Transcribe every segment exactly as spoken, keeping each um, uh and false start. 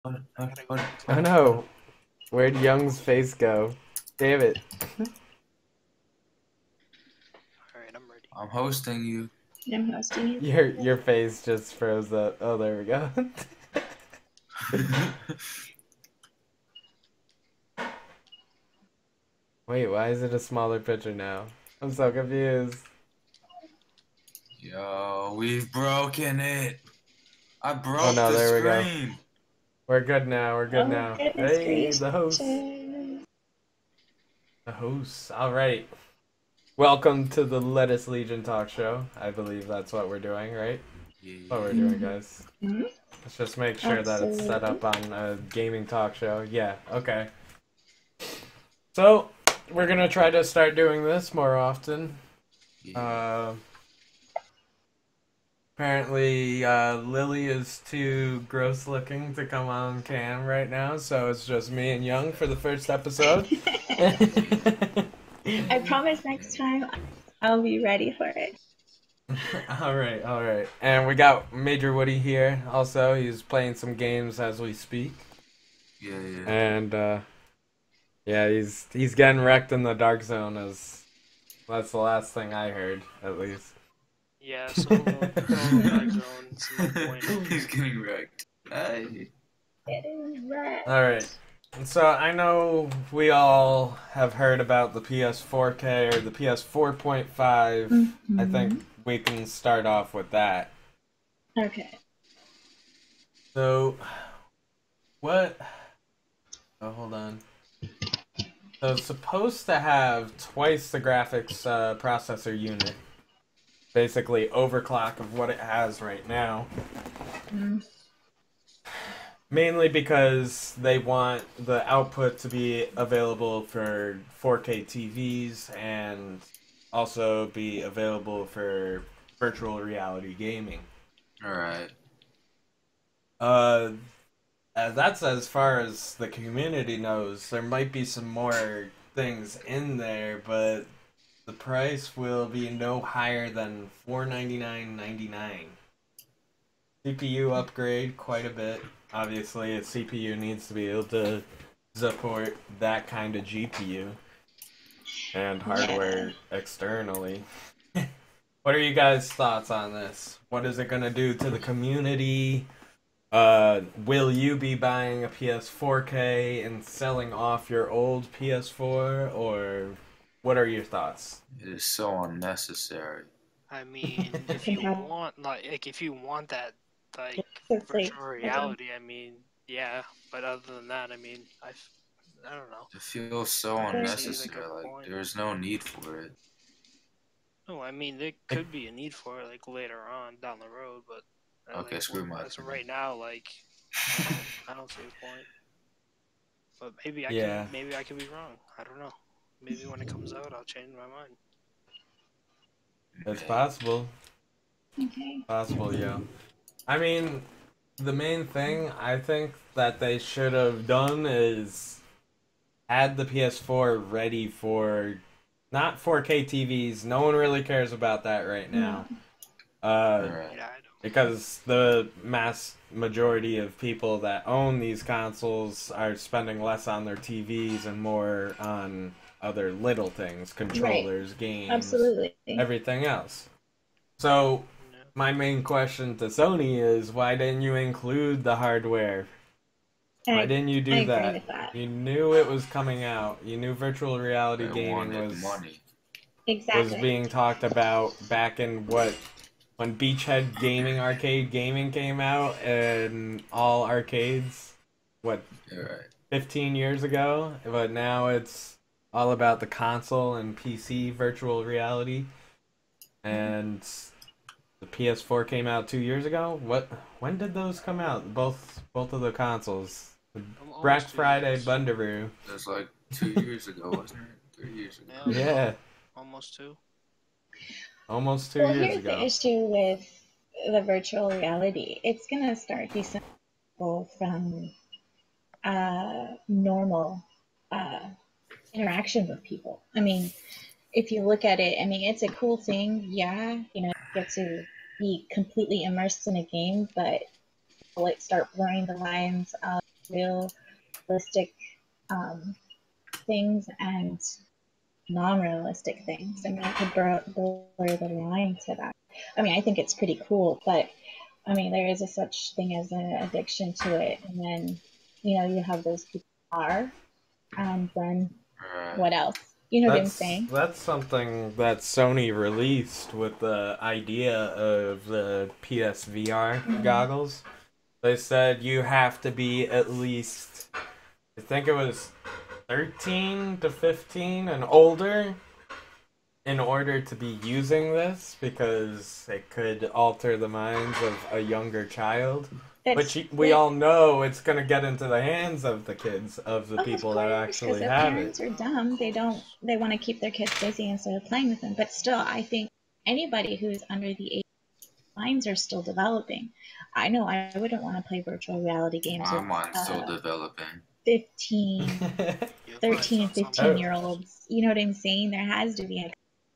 Oh, I oh, gotta go oh, back to Oh oh. it. no, where'd Young's face go? Damn it. Alright, I'm ready. I'm hosting you. I'm hosting you. Your your face just froze up. Oh, there we go. Wait, why is it a smaller picture now? I'm so confused. Yo, we've broken it. I Oh broke no, the there we go. screen. We're good now. We're good Oh, now. goodness Hey, the host. gracious. The host. All right. Welcome to the Lettuce Legion talk show. I believe that's what we're doing, right? Yeah. What we're doing, guys. Mhm. Let's just make sure that it's set Absolutely. up on a gaming talk show. Yeah, okay. So, we're gonna try to start doing this more often. Yeah. Uh, apparently, uh, Lily is too gross looking to come on cam right now, so it's just me and Young for the first episode. I promise next time I'll be ready for it. all right, all right. And we got Major Woody here also. He's playing some games as we speak. Yeah, yeah. And, uh, yeah, he's he's getting wrecked in the dark zone as that's the last thing I heard, at least. Yeah, solo, solo dark zone. It's no point. He's getting wrecked. Hey. Getting wrecked. All right. So I know we all have heard about the P S four K or the P S four point five. Mm-hmm. I think we can start off with that. Okay. So, what? Oh, hold on. So it's supposed to have twice the graphics uh, processor unit. Basically, overclock of what it has right now. Mm. Mainly because they want the output to be available for four K T Vs and also be available for virtual reality gaming. Alright. Uh, uh, that's as far as the community knows. There might be some more things in there, but the price will be no higher than four ninety-nine ninety-nine. C P U upgrade quite a bit. Obviously, a C P U needs to be able to support that kind of G P U and hardware Yeah. externally. What are you guys' thoughts on this? What is it going to do to the community? Uh, will you be buying a P S four K and selling off your old P S four, or what are your thoughts? It is so unnecessary. I mean, if Can you have want, like, like if you want that, like, it's like virtual reality, I mean, yeah. But other than that, I mean, I, I don't know. It feels so I don't see, like, unnecessary. a Like, point. there's no need for it. No, I mean, there could be a need for it, like, later on down the road, but uh, Okay, like, screw my as of opinion. right now, like, I don't, I don't see a point. But maybe I Yeah. can, maybe I could be wrong. I don't know. Maybe when it comes out, I'll change my mind. It's possible. okay. Possible, yeah. I mean, the main thing I think that they should have done is had the P S four ready for not four K T Vs. No one really cares about that right now. Uh, Alright. Yeah, I don't. because the mass majority of people that own these consoles are spending less on their T Vs and more on other little things, controllers, games, Absolutely. everything else. So, No. my main question to Sony is why didn't you include the hardware? Why I, didn't you I do agree that? with that. You knew it was coming out. You knew virtual reality They gaming wanted was money. was Exactly. being talked about back in what when Beachhead Gaming Arcade Gaming came out and all arcades what Alright. fifteen years ago, but now it's all about the console and P C virtual reality. And the P S four came out two years ago. What? When did those come out? Both both of the consoles. Almost Black two Friday years. Bundaroo. It was like two years ago, wasn't it? Three years ago. Yeah. Yeah, Almost two. almost two Well, years here's the ago. issue with the virtual reality. It's gonna start decent people from uh, normal uh, interaction with people. I mean, if you look at it, I mean, it's a cool thing. Yeah, you know, you get to be completely immersed in a game, but will it start blurring the lines of realistic um, things and non-realistic things. I mean, it could blur, blur the line to that. I mean, I think it's pretty cool, but I mean, there is a such thing as an addiction to it, and then you know you have those people who are, and then Right. what else? You know what I'm That's saying? that's something that Sony released with the idea of the P S V R Mhm. goggles. They said you have to be at least, I think it was thirteen to fifteen and older in order to be using this, because it could alter the minds of a younger child. That's, Which y- we that- all know it's going to get into the hands of the kids, of the of people course, that 'cause actually the have parents it. are dumb. They don't. They want to keep their kids busy instead of playing with them. But still, I think anybody who's under the age, minds are still developing. I know I wouldn't want to play virtual reality games My with mind's still uh, developing. fifteen, You'll thirteen, find something. fifteen year olds. You know what I'm saying? There has to be a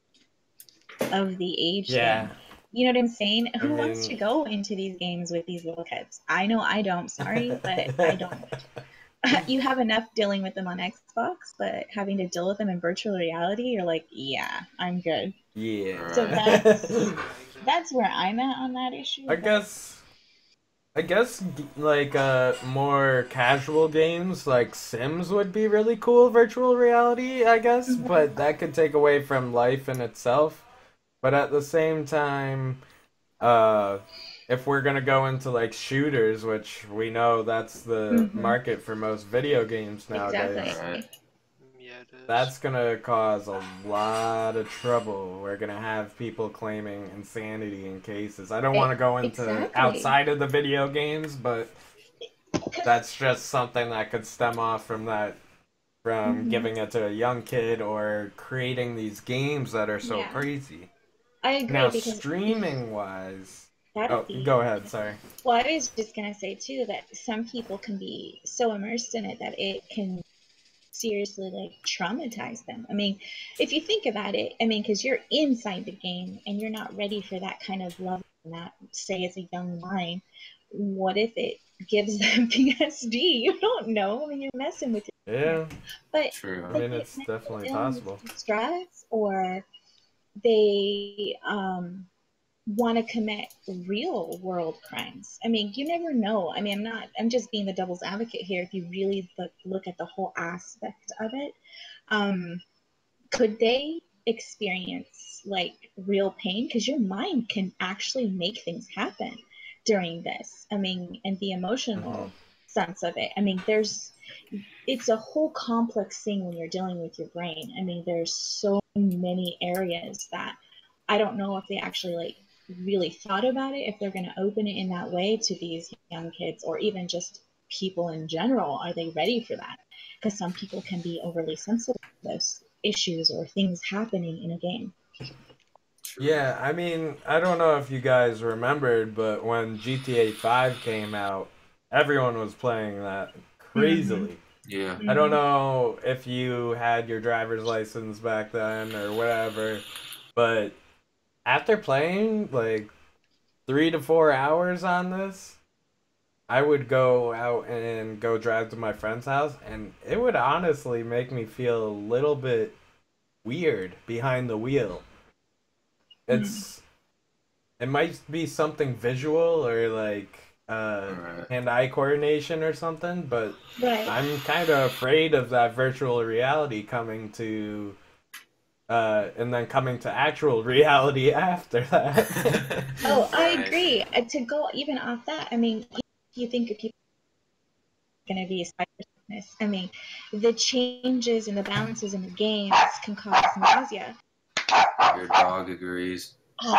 of the age Yeah. thing. You know what I'm saying? Who wants mean- to go into these games with these little kids? I know I don't. Sorry, but I don't. You have enough dealing with them on Xbox, but having to deal with them in virtual reality, you're like, yeah, I'm good. Yeah. So Right. that's that's where I'm at on that issue. I but- guess, I guess, g- like uh, more casual games like Sims would be really cool virtual reality. I guess, Mhm. but that could take away from life in itself. But at the same time, uh, if we're gonna go into like shooters, which we know that's the Mhm. market for most video games nowadays, Exactly. Right. Yeah, it is. that's gonna cause a lot of trouble. We're gonna have people claiming insanity in cases. I don't want to go into Exactly. outside of the video games, but that's just something that could stem off from that, from Mhm. giving it to a young kid or creating these games that are so Yeah. crazy. I agree Now, because streaming wise, that'd oh, be- go ahead. Sorry. Well, I was just gonna say too that some people can be so immersed in it that it can seriously like traumatize them. I mean, if you think about it, I mean, because you're inside the game and you're not ready for that kind of love, and that say it's a young mind. What if it gives them P T S D? You don't know. I mean, you're messing with it. Yeah, But True. I mean, like, it's mental definitely illness, possible. stress, or they um want to commit real world crimes. I mean, you never know. I mean, I'm not, I'm just being the devil's advocate here. If you really look, look at the whole aspect of it, um, could they experience like real pain? Because your mind can actually make things happen during this. I mean, and the emotional Mhm. sense of it. I mean, there's, it's a whole complex thing when you're dealing with your brain. I mean, there's so many areas that I don't know if they actually like really thought about it, if they're going to open it in that way to these young kids or even just people in general. Are they ready for that? Because some people can be overly sensitive to those issues or things happening in a game. True. Yeah, I mean, I don't know if you guys remembered, but when G T A five came out, everyone was playing that crazily. Yeah. I don't know if you had your driver's license back then or whatever, but after playing like three to four hours on this, I would go out and go drive to my friend's house, and it would honestly make me feel a little bit weird behind the wheel. It's it might be something visual or like uh, Right. hand-eye coordination or something, but Right. I'm kind of afraid of that virtual reality coming to, uh, and then coming to actual reality after that. Oh, I Right. agree. Uh, To go even off that, I mean, if you think of people going to be a spider sickness, I mean, the changes and the balances in the games can cause nausea. Your dog agrees. Oh,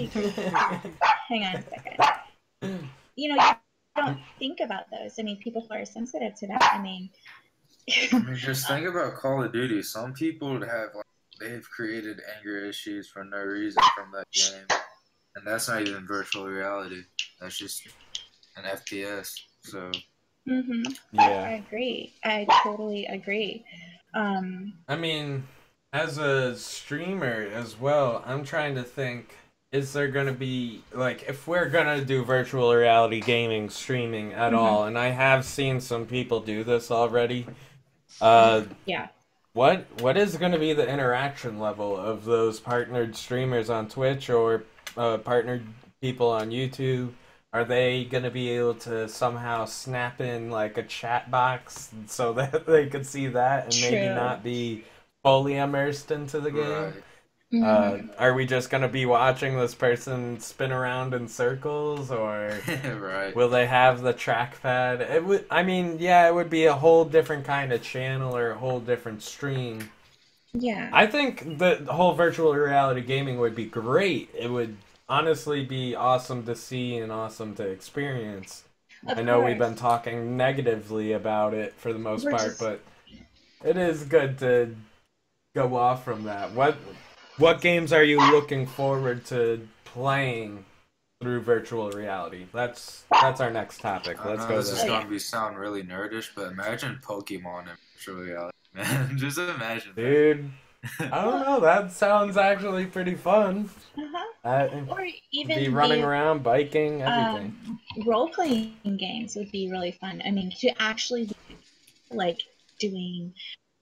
hang on a second. You know, you don't think about those. I mean, people who are sensitive to that. I mean, I mean, just think about Call of Duty. Some people have like they've created anger issues for no reason from that game, and that's not even virtual reality. That's just an F P S. So hmm I Yeah. agree. I totally agree. Um, I mean, as a streamer as well, I'm trying to think is there gonna be, like, if we're gonna do virtual reality gaming streaming at Mhm. all, and I have seen some people do this already, uh, Yeah. what what is gonna be the interaction level of those partnered streamers on Twitch or uh, partnered people on YouTube? Are they gonna be able to somehow snap in like a chat box so that they could see that and maybe True. not be fully immersed into the game? Right. Uh, Mhm. are we just gonna be watching this person spin around in circles, or Right. will they have the trackpad? It would. I mean, yeah, it would be a whole different kind of channel or a whole different stream. Yeah. I think the whole virtual reality gaming would be great. It would honestly be awesome to see and awesome to experience. Of I know we've course. been talking negatively about it for the most We're part, just- but it is good to go off from that. What what games are you looking forward to playing through virtual reality? That's that's our next topic. I Let's know go this is there. Oh, yeah. gonna be sound really nerdish, but imagine Pokemon in virtual reality, man. Just imagine that. Dude, I don't know. That sounds actually pretty fun. Uh-huh. Uh, Or even be running the, around, biking, everything. um, role-playing games would be really fun. I mean, to actually be, like, doing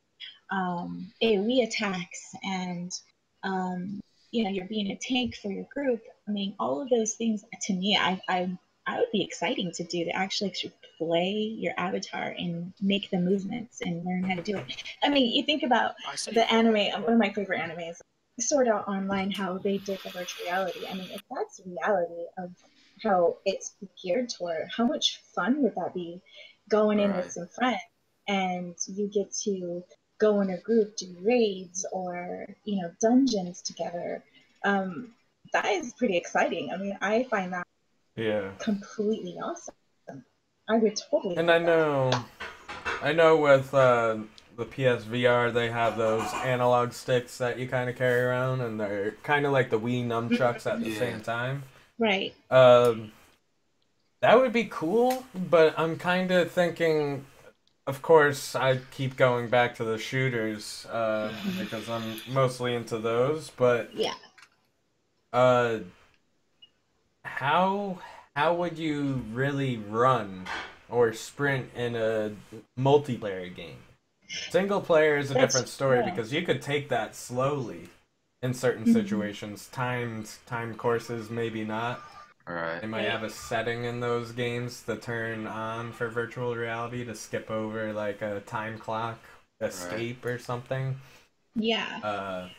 um, AoE attacks and um, you know, you're being a tank for your group. I mean, all of those things to me, I I I would be exciting to do, to actually to play your avatar and make the movements and learn how to do it. I mean, you think about I say the anime, one of my favorite animes, Sword Art Online, how they did the virtual reality. I mean, if that's reality of how it's geared toward, how much fun would that be going in with Right. some friends and you get to go in a group, do raids or, you know, dungeons together. Um, that is pretty exciting. I mean, I find that Yeah. completely awesome. I would totally And do I that. know, I know with uh, the P S V R, they have those analog sticks that you kind of carry around, and they're kind of like the Wii nunchucks at the Yeah. same time. Right. Um, that would be cool, but I'm kind of thinking, of course, I keep going back to the shooters uh, because I'm mostly into those, but Yeah. uh, how how would you really run or sprint in a multiplayer game? Single player is a That's different story true. because you could take that slowly in certain Mhm. situations. Timed timed courses, maybe not. Right. They might have a setting in those games to turn on for virtual reality to skip over like a time clock escape or something. Yeah. Uh,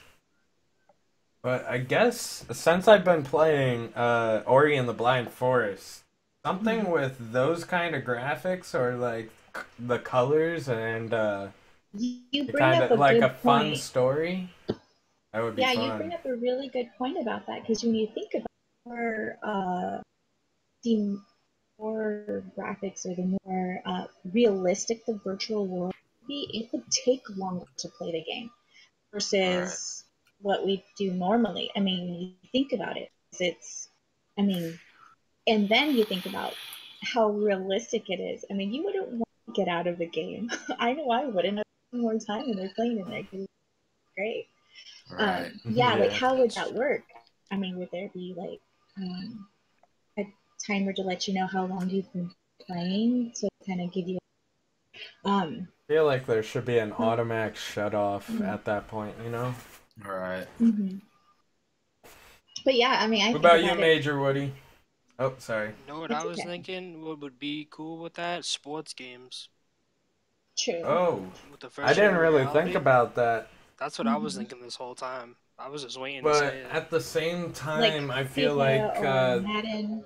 but I guess since I've been playing uh, Ori and the Blind Forest, something Mhm. with those kind of graphics or like c- the colors and uh, You you bring kind up a of like good a fun point. story, that would be Yeah, you fun. bring up a really good point about that because when you think about more, uh, the more graphics or the more uh, realistic the virtual world would be, it would take longer to play the game versus what we do normally. I mean, you think about it, it's, I mean, and then you think about how realistic it is. I mean, you wouldn't want to get out of the game. I know I wouldn't. I'd spend more time when they're playing in there because it's great. Right. Um, yeah, like Yeah. how would that work? I mean, would there be like um, a timer to let you know how long you've been playing to kind of give you um I feel like there should be an automatic shut off Mhm. at that point, you know? Right. mhm. But yeah, I mean, I What think about you, about it. Major Woody? Oh, sorry. You know what It's I was okay. thinking? What would be cool with that? Sports games True. Oh, with the I didn't virtual really reality. think about that. That's what I was Mhm. thinking this whole time. I was just waiting to But say it. at the same Like time, I feel FIFA like, or uh, Madden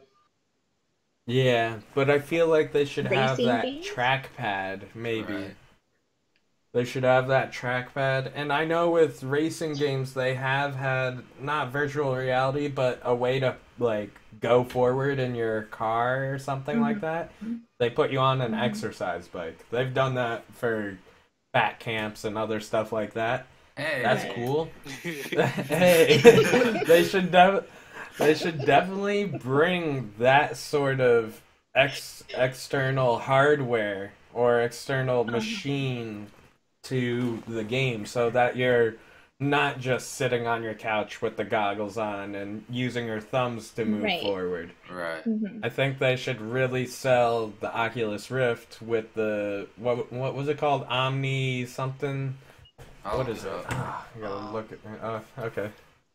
yeah, but I feel like they should have racing that games. trackpad, maybe. Right. They should have that trackpad. And I know with racing games, they have had not virtual reality, but a way to, like, go forward in your car or something like that. They put you on an Mhm. exercise bike. They've done that for fat camps and other stuff like that. Hey. That's Right. cool. Hey, they should def- they should definitely bring that sort of ex- external hardware or external Uh-huh. machine to the game so that you're not just sitting on your couch with the goggles on and using your thumbs to move Right. forward. Right. Mm-hmm. I think they should really sell the Oculus Rift with the what what was it called? Omni something? I'll What look is it it? up. Ah, I gotta Um, look at uh okay.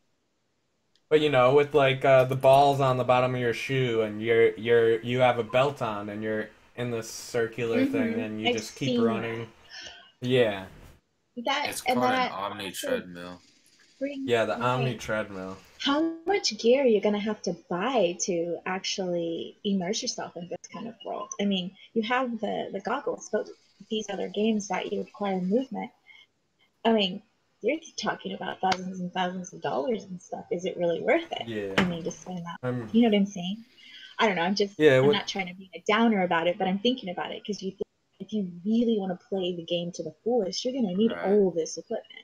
But you know, with like uh, the balls on the bottom of your shoe and you're you're you have a belt on and you're in this circular thing Mhm. and you I've just keep seen running. Yeah. That It's and called an that Omni also treadmill. brings Yeah, the Omni like treadmill. how much gear you're gonna have to buy to actually immerse yourself in this kind of world. I mean, you have the the goggles, but these other games that you require movement. I mean, you're talking about thousands and thousands of dollars and stuff. Is it really worth it? Yeah. I mean, to spend that. I'm You know what I'm saying? I don't know. I'm just. Yeah, I'm what not trying to be a downer about it, but I'm thinking about it because you think if you really want to play the game to the fullest, you're gonna need Right. all this equipment.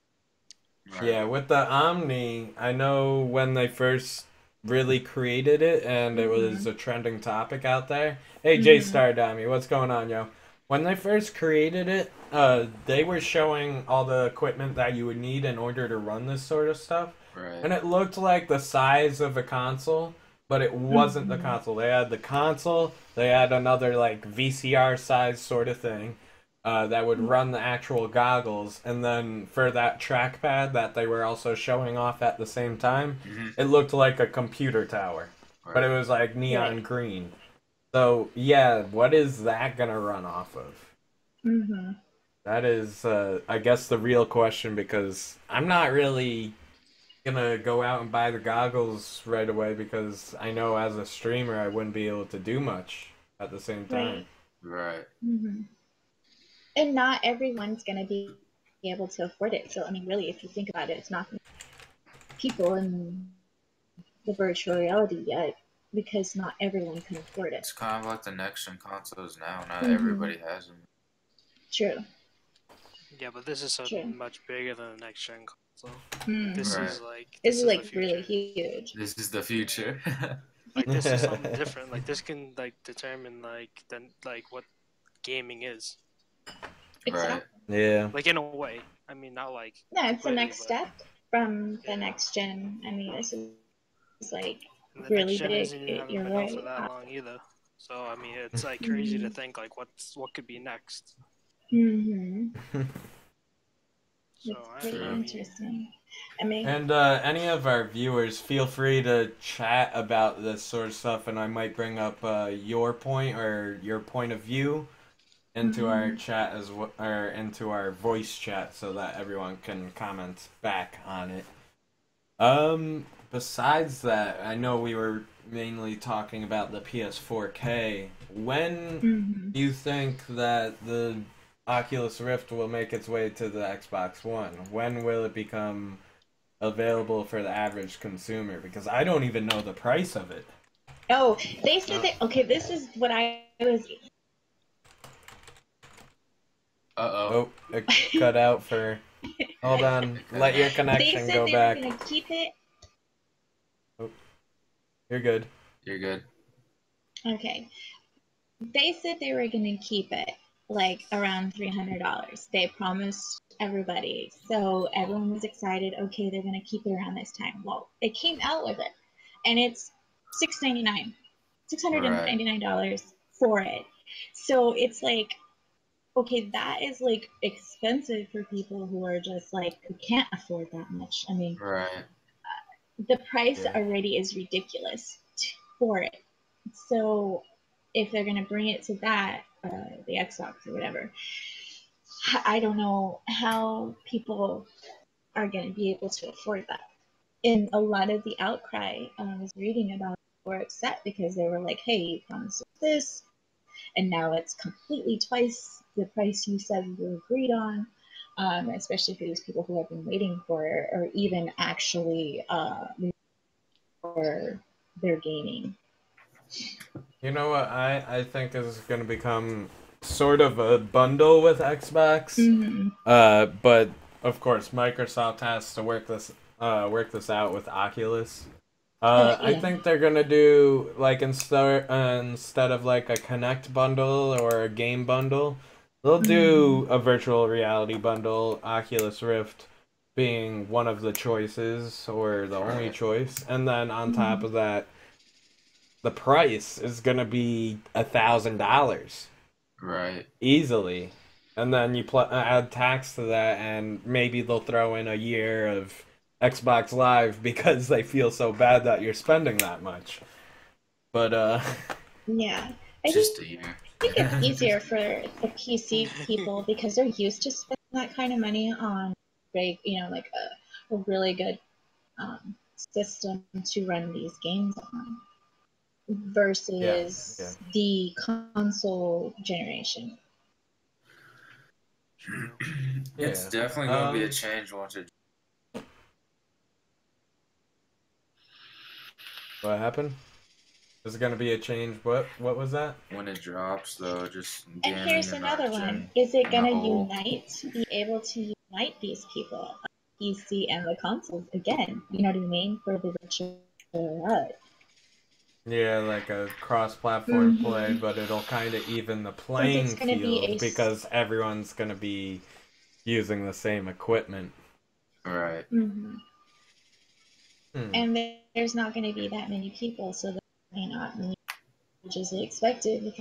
Right. Yeah, with the Omni, I know when they first really created it and it was Mhm. a trending topic out there. Hey, J Star Dummy, what's going on, yo? When they first created it, uh, they were showing all the equipment that you would need in order to run this sort of stuff, Right. and it looked like the size of a console, but it wasn't the Mhm. console. They had the console, they had another like V C R size sort of thing. Uh, that would run the actual goggles, and then for that trackpad that they were also showing off at the same time, Mhm. it looked like a computer tower, but it Right. was like neon Right. green. So yeah, what is that gonna run off of? Mm-hmm. That is, uh, I guess, the real question because I'm not really gonna go out and buy the goggles right away because I know as a streamer I wouldn't be able to do much at the same time. Right. Mm-hmm. And not everyone's going to be able to afford it. So, I mean, really, if you think about it, it's not people in the virtual reality yet because not everyone can afford it. It's kind of like the next gen consoles now. Not Mhm. everybody has them. True. Yeah, but this is so True. much bigger than the next gen console. Mm. This Right. is like This this is the like future. really huge. This is the future. Like this is something different. Like this can like determine like then like what gaming is. Right. Yeah. Like in a way. I mean, not like. No, it's the completely, next but- step from the Yeah. next gen. I mean, this is like And the really next gen big. isn't even It- haven't you're been out for right. that long either. So I mean, it's like crazy to Mhm. think like what's what could be next. Mm-hmm. So It's I, pretty I mean, interesting. I mean, And uh, any of our viewers, feel free to chat about this sort of stuff, and I might bring up uh, your point or your point of view into our Mhm. chat as well, or into our voice chat, so that everyone can comment back on it. Um, besides that, I know we were mainly talking about the P S four K. When mhm. do you think that the Oculus Rift will make its way to the Xbox One? When will it become available for the average consumer? Because I don't even know the price of it. Oh, they said Uh. that. Okay, this is what I was. Uh oh. Oh, it cut out for. Hold on, let your They connection said go they back. were gonna keep it. You're good. You're good. Okay, they said they were gonna keep it like around three hundred dollars. They promised everybody, so everyone was excited. Okay, they're gonna keep it around this time. Well, they came out with it, and it's six ninety nine, six hundred and ninety nine dollars for it. So it's like, okay, that is like expensive for people who are just like who can't afford that much. I mean, Right. the price Yeah. already is ridiculous t- for it. So if they're gonna bring it to that, uh, the Xbox or whatever, h- I don't know how people are gonna be able to afford that. And a lot of the outcry I was reading about were upset because they were like, "Hey, you promised us this, and now it's completely twice the price you said you agreed on." Um, especially for these people who have been waiting for it, or even actually uh, for their gaming. You know what I, I think is going to become sort of a bundle with Xbox. Mm-hmm. Uh, but of course, Microsoft has to work this uh work this out with Oculus. Uh, Oh, I yeah. think they're gonna do like instead uh, instead of like a Connect bundle or a game bundle, they'll do a virtual reality bundle, Oculus Rift, being one of the choices or the only choice, and then on top of that, the price is gonna be a thousand dollars Right. easily, and then you pl- add tax to that, and maybe they'll throw in a year of Xbox Live because they feel so bad that you're spending that much. But uh, Yeah. I Just think, a year. I think it's easier for the P C people because they're used to spending that kind of money on, great, you know, like a, a really good um, system to run these games on versus yeah. the console generation. It's Yeah. definitely going to be a Um, change once it. What happened? Is it gonna be a change? What what was that? When it drops, though, just And gaming here's and another not one. gen- Is it in going the to whole. unite, be able to unite these people, P C and the consoles again? You know what I mean? For the virtual reality. Yeah, like a cross-platform play, Mhm. but it'll kind of even the Since playing it's going to be field a s- because everyone's gonna be using the same equipment. Right. Mhm. Hmm. And there- there's not going to be that many people, so there may not be which is expected. Because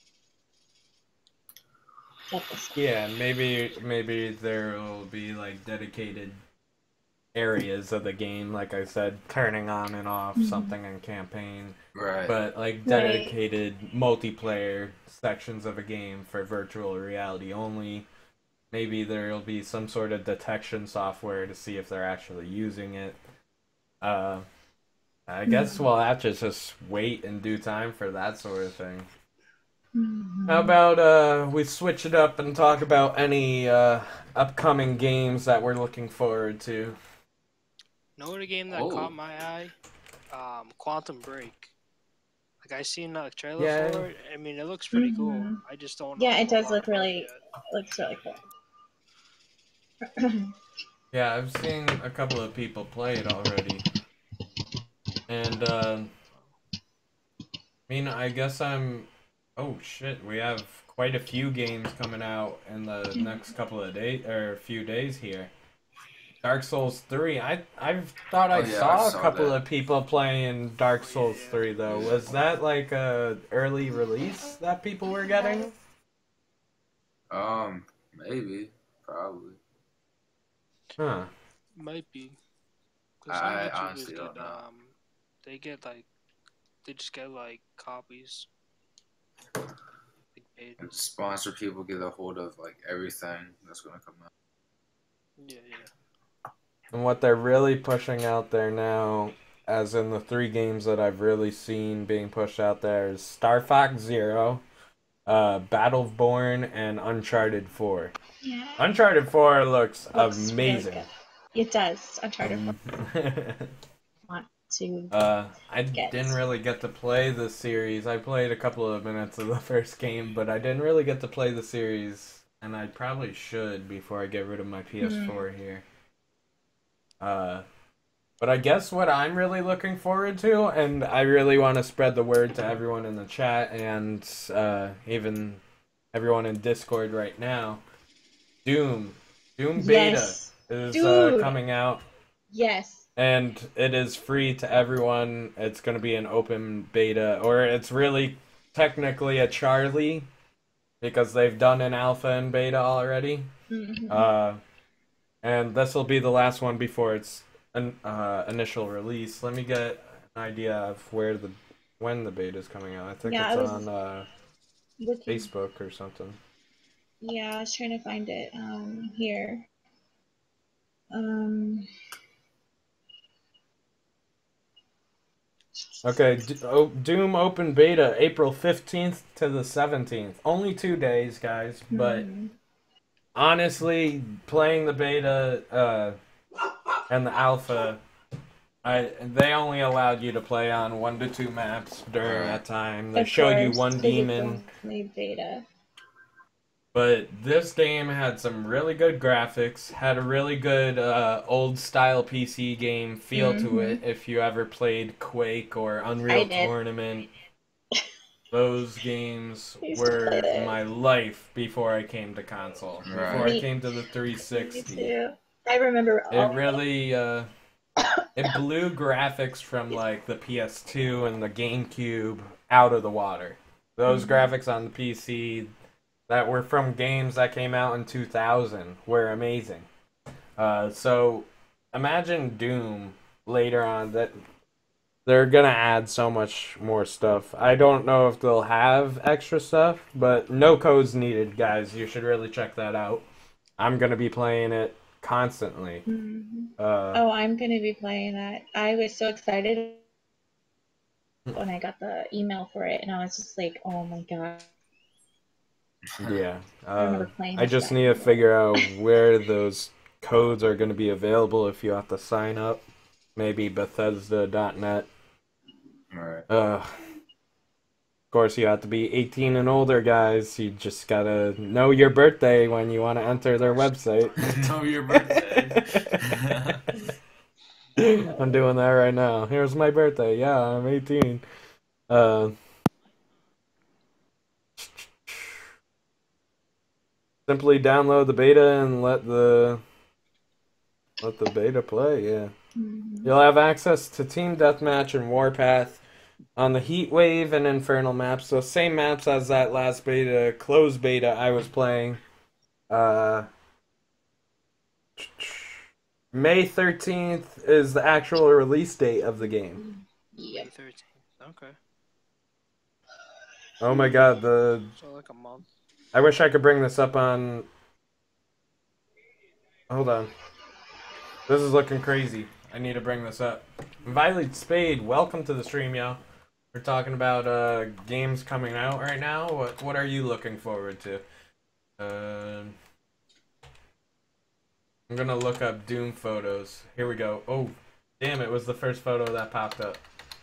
get this. Yeah, maybe maybe there'll be like dedicated areas of the game, like I said, turning on and off Mhm. something in campaign, Right. but like Right. dedicated multiplayer sections of a game for virtual reality only. Maybe there'll be some sort of detection software to see if they're actually using it. Uh, I guess Mhm. we'll have to just wait in due time for that sort of thing. Mhm. How about uh, we switch it up and talk about any uh, upcoming games that we're looking forward to? Know what a game that Oh. caught my eye? Um, Quantum Break. Like I seen a trailer Yeah. for it. I mean, it looks pretty cool. Mhm. I just don't know. Yeah, it a does lot look about it really yet. looks really cool. Yeah, I've seen a couple of people play it already. And, uh, I mean, I guess I'm... Oh, shit, we have quite a few games coming out in the next couple of days, or few days here. Dark Souls three, I I thought I Oh, yeah, saw I a saw couple that. of people playing Dark Souls Yeah. three, though. Yeah. Was that like a early release that people were getting? Um, maybe, probably. Huh. Might be. Because some I YouTubers honestly get don't know. um, they get like, they just get like copies. Like paid. And sponsor people get a hold of like everything that's gonna come out. Yeah, yeah. And what they're really pushing out there now, as in the three games that I've really seen being pushed out there, is Star Fox Zero, uh, Battleborn, and Uncharted four. Yeah. Uncharted four looks, Looks really amazing. good. It does. Uncharted Um, want to. uh, I Get. didn't really get to play the series. I played a couple of minutes of the first game, but I didn't really get to play the series, and I probably should before I get rid of my P S four here. Uh, but I guess what I'm really looking forward to, and I really want to spread the word to everyone in the chat and uh, even everyone in Discord right now, Doom. Doom Beta Yes. is uh, Dude. coming out, Yes. and it is free to everyone. It's going to be an open beta, or it's really technically a Charlie, because they've done an alpha and beta already. Mhm. Uh, and this will be the last one before its an, uh, initial release. Let me get an idea of where the when the beta is coming out. I think Yeah, it's I was on uh, Looking. Facebook or something. Yeah, I was trying to find it. Um, here. Um. Okay, D- oh, Doom Open Beta, April fifteenth to the seventeenth. Only two days, guys, but mhm. honestly, playing the beta uh, and the alpha, I they only allowed you to play on one to two maps during that time. They Of showed you course, one 'cause it's demon, only beta. but this game had some really good graphics, had a really good uh, old style P C game feel to Mhm. it. If you ever played Quake or I Unreal did. Tournament, those games I used to were play it. my life before I came to console. Right. Before I Me- came to the three Me sixty. too. I remember It all. really uh, it blew graphics from like the P S two and the GameCube out of the water. Those Mhm. graphics on the P C that were from games that came out in two thousand were amazing. Uh, so imagine Doom later on that they're gonna add so much more stuff. I don't know if they'll have extra stuff, but no codes needed, guys. You should really check that out. I'm gonna be playing it constantly. Mhm. Uh, Oh, I'm gonna be playing that. I was so excited when I got the email for it, and I was just like, "Oh my god!" yeah. I Uh, remember playing I the just shit need to out of figure out where those codes are gonna be available if you have to sign up. Maybe Bethesda dot net. Right. Uh, Of course, you have to be eighteen and older, guys. You just gotta know your birthday when you want to enter their website. Know your birthday. I'm doing that right now. Here's my birthday. Yeah, I'm eighteen. Uh, simply download the beta and let the let the beta play. Yeah, Mhm. you'll have access to Team Deathmatch and Warpath on the Heat Wave and Infernal maps. So same maps as that last beta, closed beta I was playing. Uh. May thirteenth is the actual release date of the game. May Yep. thirteenth. Okay. Oh my god, the So like a month. I wish I could bring this up on Hold on. This is looking crazy. I need to bring this up. Violet Spade, welcome to the stream, yo. We're talking about uh games coming out right now. What what are you looking forward to? Um I'm gonna look up Doom photos. Here we go. Oh, damn, it was the first photo that popped up.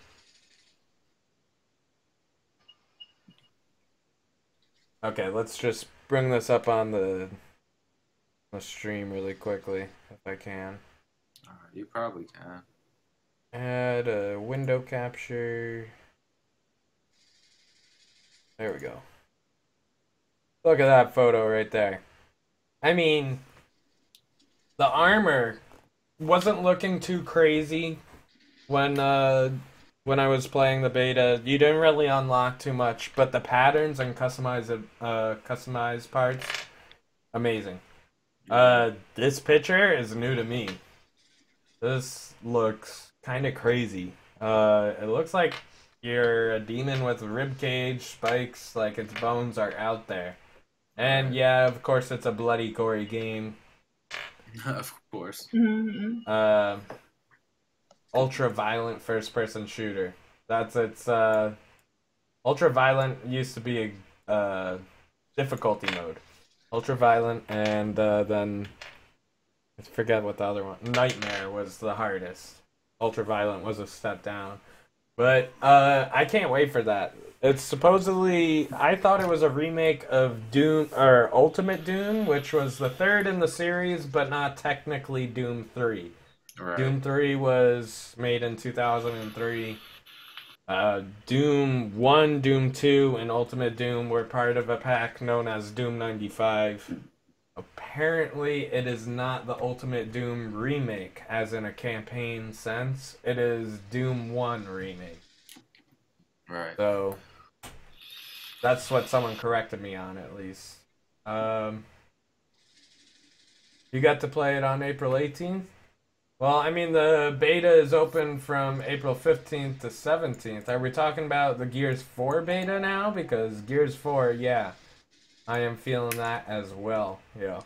Okay, let's just bring this up on the, the stream really quickly, if I can. Uh, you probably can. Add a window capture. There we go. Look at that photo right there. I mean, the armor wasn't looking too crazy when uh when I was playing the beta. You didn't really unlock too much, but the patterns and customize uh customized parts, amazing. Uh, this picture is new to me. This looks kind of crazy. Uh, it looks like you're a demon with a rib cage, spikes, like its bones are out there. And yeah, of course, it's a bloody, gory game. Of course. Mhm. Uh, ultra violent first person shooter. That's its. Uh, ultra violent used to be a uh, difficulty mode. Ultra violent, and uh, then I forget what the other one. Nightmare was the hardest. Ultraviolent was a step down. But uh, I can't wait for that. It's supposedly I thought it was a remake of Doom or Ultimate Doom, which was the third in the series, but not technically Doom three. Right. Doom three was made in two thousand three. Uh, Doom one, Doom two, and Ultimate Doom were part of a pack known as Doom ninety-five. Apparently, it is not the Ultimate Doom remake, as in a campaign sense. It is Doom one remake. Right. So, that's what someone corrected me on, at least. Um, you got to play it on April eighteenth? Well, I mean, the beta is open from April fifteenth to seventeenth. Are we talking about the Gears four beta now? Because Gears four, yeah, I am feeling that as well. Yeah.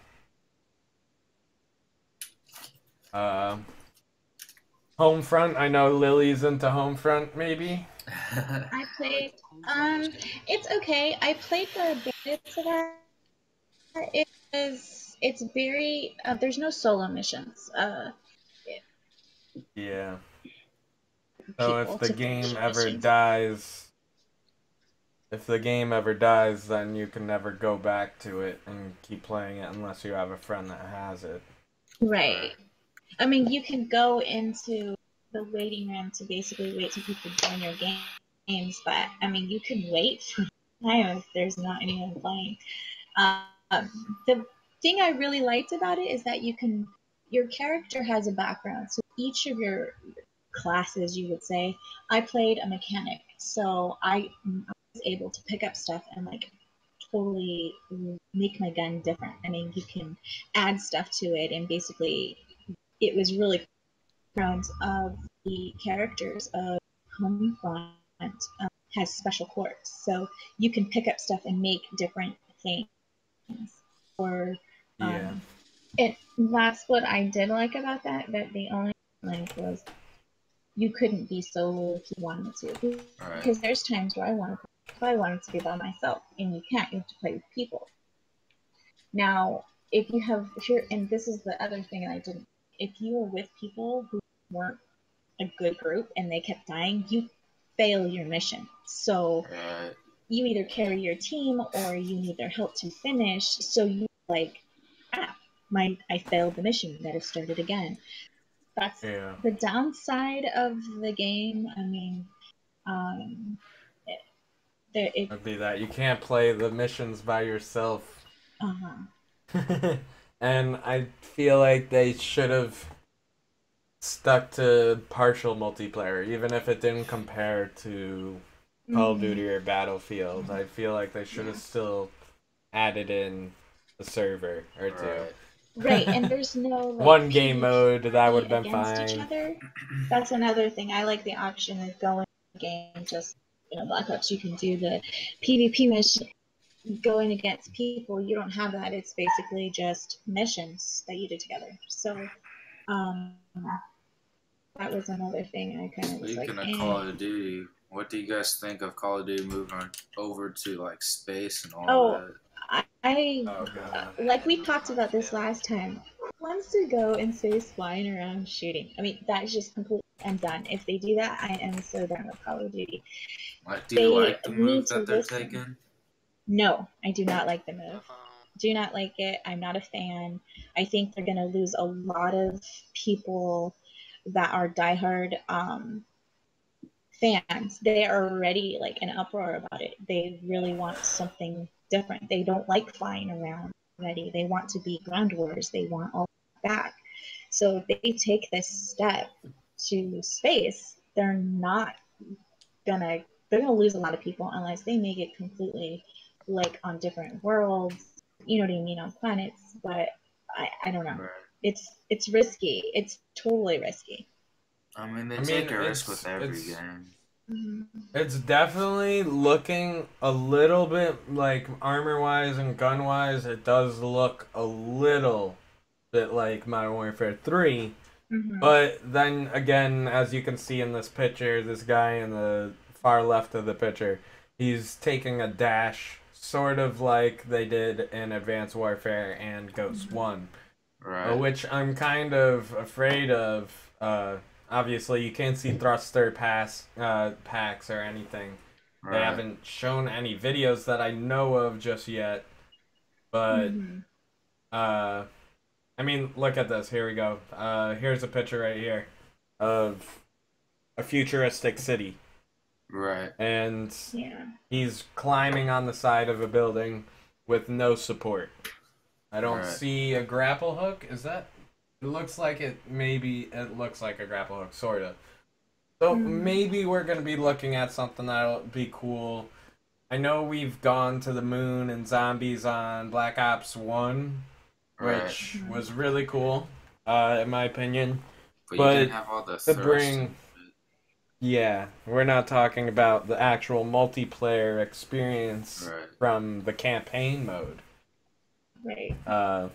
Um, Homefront. I know Lily's into Homefront, maybe. I played. Um, it's okay. I played the beta to that. It is. It's very. Uh, there's no solo missions. Uh, Yeah. So people if the to game finish ever missions. dies, if the game ever dies, then you can never go back to it and keep playing it unless you have a friend that has it. Right. I mean, you can go into the waiting room to basically wait till people join your game, games, but I mean, you can wait for time if there's not anyone playing. Um, the thing I really liked about it is that you can your character has a background. So each of your classes, you would say, I played a mechanic, so I, I was able to pick up stuff and like totally make my gun different. I mean, you can add stuff to it, and basically, it was really background of the characters of Homefront um, has special quirks, so you can pick up stuff and make different things. Or um, Yeah. it that's what I did like about that. That the only like was you couldn't be solo if you wanted to, Right. because there's times where I wanted if I wanted to be by myself, and you can't. You have to play with people. Now, if you have, if you're, and this is the other thing I didn't. If you were with people who weren't a good group and they kept dying, you fail your mission. So Right. you either carry your team or you need their help to finish. So you like, ah, my I failed the mission. You gotta start it again. That's Yeah. the downside of the game. I mean, um, it, there it. Would be that you can't play the missions by yourself. Uh-huh. And I feel like they should have stuck to partial multiplayer, even if it didn't compare to Call of Mhm. Duty or Battlefield. I feel like they should have still added in a server or two. Right. Right, and there's no like, One game PvP mode, that would have been against each fine. other. That's another thing. I like the option of going game just you know Black Ops. You can do the PvP mission going against people. You don't have that. It's basically just missions that you do together. So um, that was another thing I kind of was like. Speaking of eh. Call of Duty, what do you guys think of Call of Duty moving over to like space and all Oh, that? I, I Oh, uh, God. like we talked about this last time. Who wants to go in space flying around shooting? I mean, that's just completely. I'm done. If they do that, I am so done with Call of Duty. Like, do They you like the need move to that they're listen. taking? No, I do not like the move. Um, Do not like it. I'm not a fan. I think they're gonna lose a lot of people that are diehard um, fans. They are already like in uproar about it. They really want something different. They don't like flying around already. They want to be ground wars. They want all back. So if they take this step to space, they're not gonna they're gonna lose a lot of people unless they make it completely like on different worlds. You know what I mean, on planets. But I, I don't know. Right. It's it's risky. It's totally risky. I mean, they I mean, take a risk it's- with every it's- game. It's definitely looking a little bit like armor wise and gun wise. It does look a little bit like Modern Warfare three. Mhm. But then again, as you can see in this picture, this guy in the far left of the picture, he's taking a dash, sort of like they did in Advanced Warfare and Ghost One, Right. uh, which I'm kind of afraid of. Uh, obviously, you can't see thruster pass uh, packs or anything. right. They haven't shown any videos that I know of just yet. But Mhm. uh, I mean, look at this. Here we go. Uh, here's a picture right here of a futuristic city, Right. and Yeah. he's climbing on the side of a building with no support. I don't Right. see a grapple hook. Is that? It looks like it. Maybe it looks like a grapple hook, sorta. So Mm. maybe we're gonna be looking at something that'll be cool. I know we've gone to the moon and zombies on Black Ops One, Right. which Mhm. was really cool, uh, in my opinion. But, but you didn't have all the to thrust bring- and shit. Yeah, we're not talking about the actual multiplayer experience Right. from the campaign mode. Right. Uh,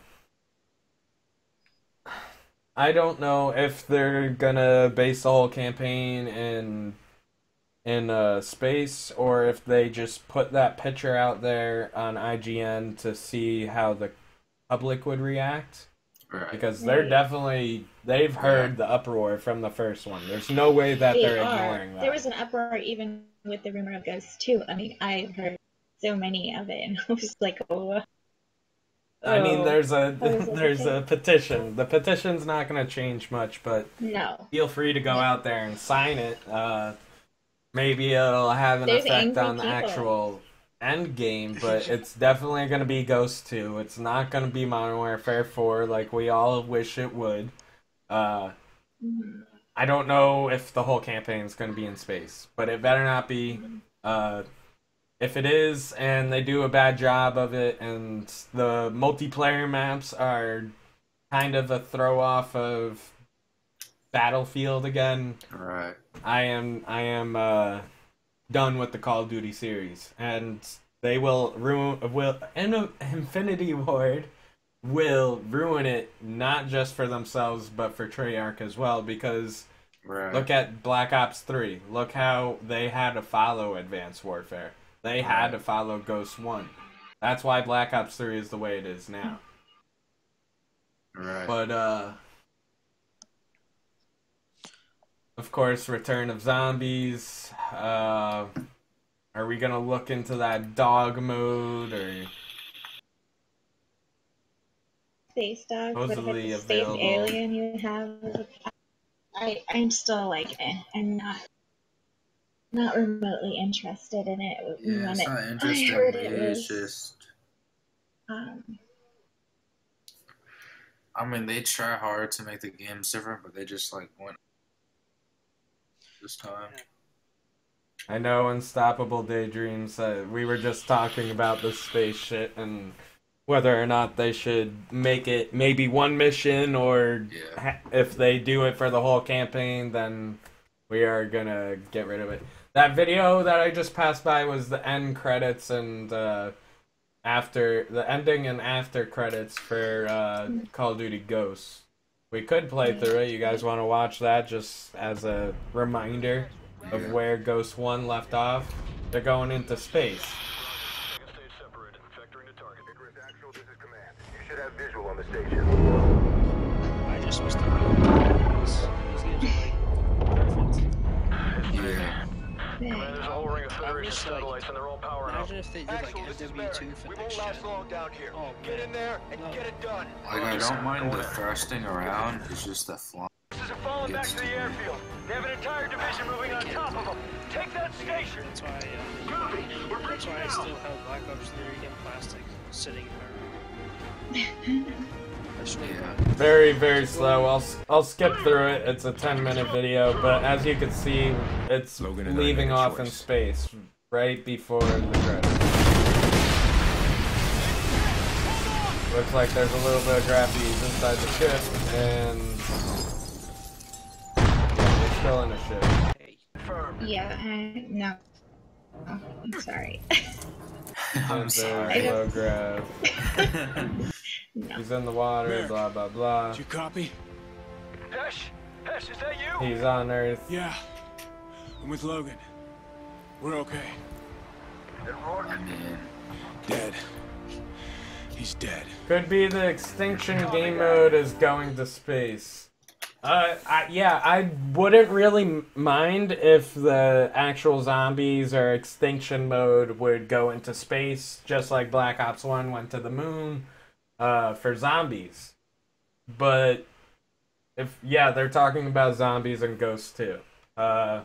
I don't know if they're gonna base the whole campaign in in uh, space, or if they just put that picture out there on I G N to see how the public would react. Right. Because they're Right. definitely they've heard the uproar from the first one. There's no way that They they're are. ignoring that. There was an uproar even with the rumor of Ghosts too. I mean, I've heard so many of it, and I was like, oh. I mean, oh, there's a What is it? there's a petition. The petition's not going to change much, but no. feel free to go out there and sign it. Uh, maybe it'll have an There's effect angry on the people. actual end game, but it's definitely going to be Ghost two. It's not going to be Modern Warfare four like we all wish it would. Uh, I don't know if the whole campaign is going to be in space, but it better not be. Uh, if it is, and they do a bad job of it, and the multiplayer maps are kind of a throw off of Battlefield again, Right. I am I am uh, done with the Call of Duty series, and they will ruin will and Infinity Ward will ruin it, not just for themselves but for Treyarch as well, because Right. look at Black Ops three. Look how they had to follow Advanced Warfare. They had to follow Ghost one. That's why Black Ops three is the way it is now. Right. But, uh... of course, Return of Zombies. Uh... Are we gonna look into that dog mode, or... Space dog, what about Supposedly the space available. alien you have? I, I'm still like, eh, I'm not not remotely interested in it. Yeah, When it's it- not I interesting heard me. it It's was, just, um, I mean, they try hard to make the games different, but they just like went this time. I know Unstoppable Daydreams. Uh, we were just talking about the space shit and whether or not they should make it maybe one mission, or Yeah. ha- if they do it for the whole campaign, then we are gonna get rid of it. That video that I just passed by was the end credits and uh, after the ending and after credits for uh, Call of Duty Ghosts. We could play through it. You guys want to watch that just as a reminder of Yeah. where Ghost one left off? They're going into space. You should have visual on the station. I just wish they would. These these games are like perfect. Yeah. There's a whole ring of I Federation wish, like, satellites and they're all powering up. Imagine if they did like Axel, this is M W Merrick. two for We this won't shit. last long down here. Oh, Get man. in there and No. get it done. Like, I don't mind the thrusting around. It's just the flying. This is falling back to the airfield. They have an entire division moving on top of them. Take that station. That's why, uh, that's why I still have Black Ops three in plastic sitting in my room. That's really Yeah. bad. Very, very slow. I'll I'll skip through it. It's a ten minute video, but as you can see, it's Logan and I leaving make a off in choice. space right before the credits. Looks like there's a little bit of gravity inside the ship, and yeah, they're still in the ship. Hey, yeah, I, no. Oh, I'm sorry. I'm And sorry. there's low grav. No. He's in the water. Merrick. Blah blah blah. Did you copy? Hesh, Hesh, is that you? He's on Earth. Yeah. I'm with Logan. We're okay. And Rourke? I mean, Dead. He's dead. Could be the extinction game mode is going to space. Uh, I, yeah, I wouldn't really m- mind if the actual zombies or extinction mode would go into space, just like Black Ops one went to the moon, uh, for zombies. But, if, yeah, they're talking about zombies and Ghosts too. Uh,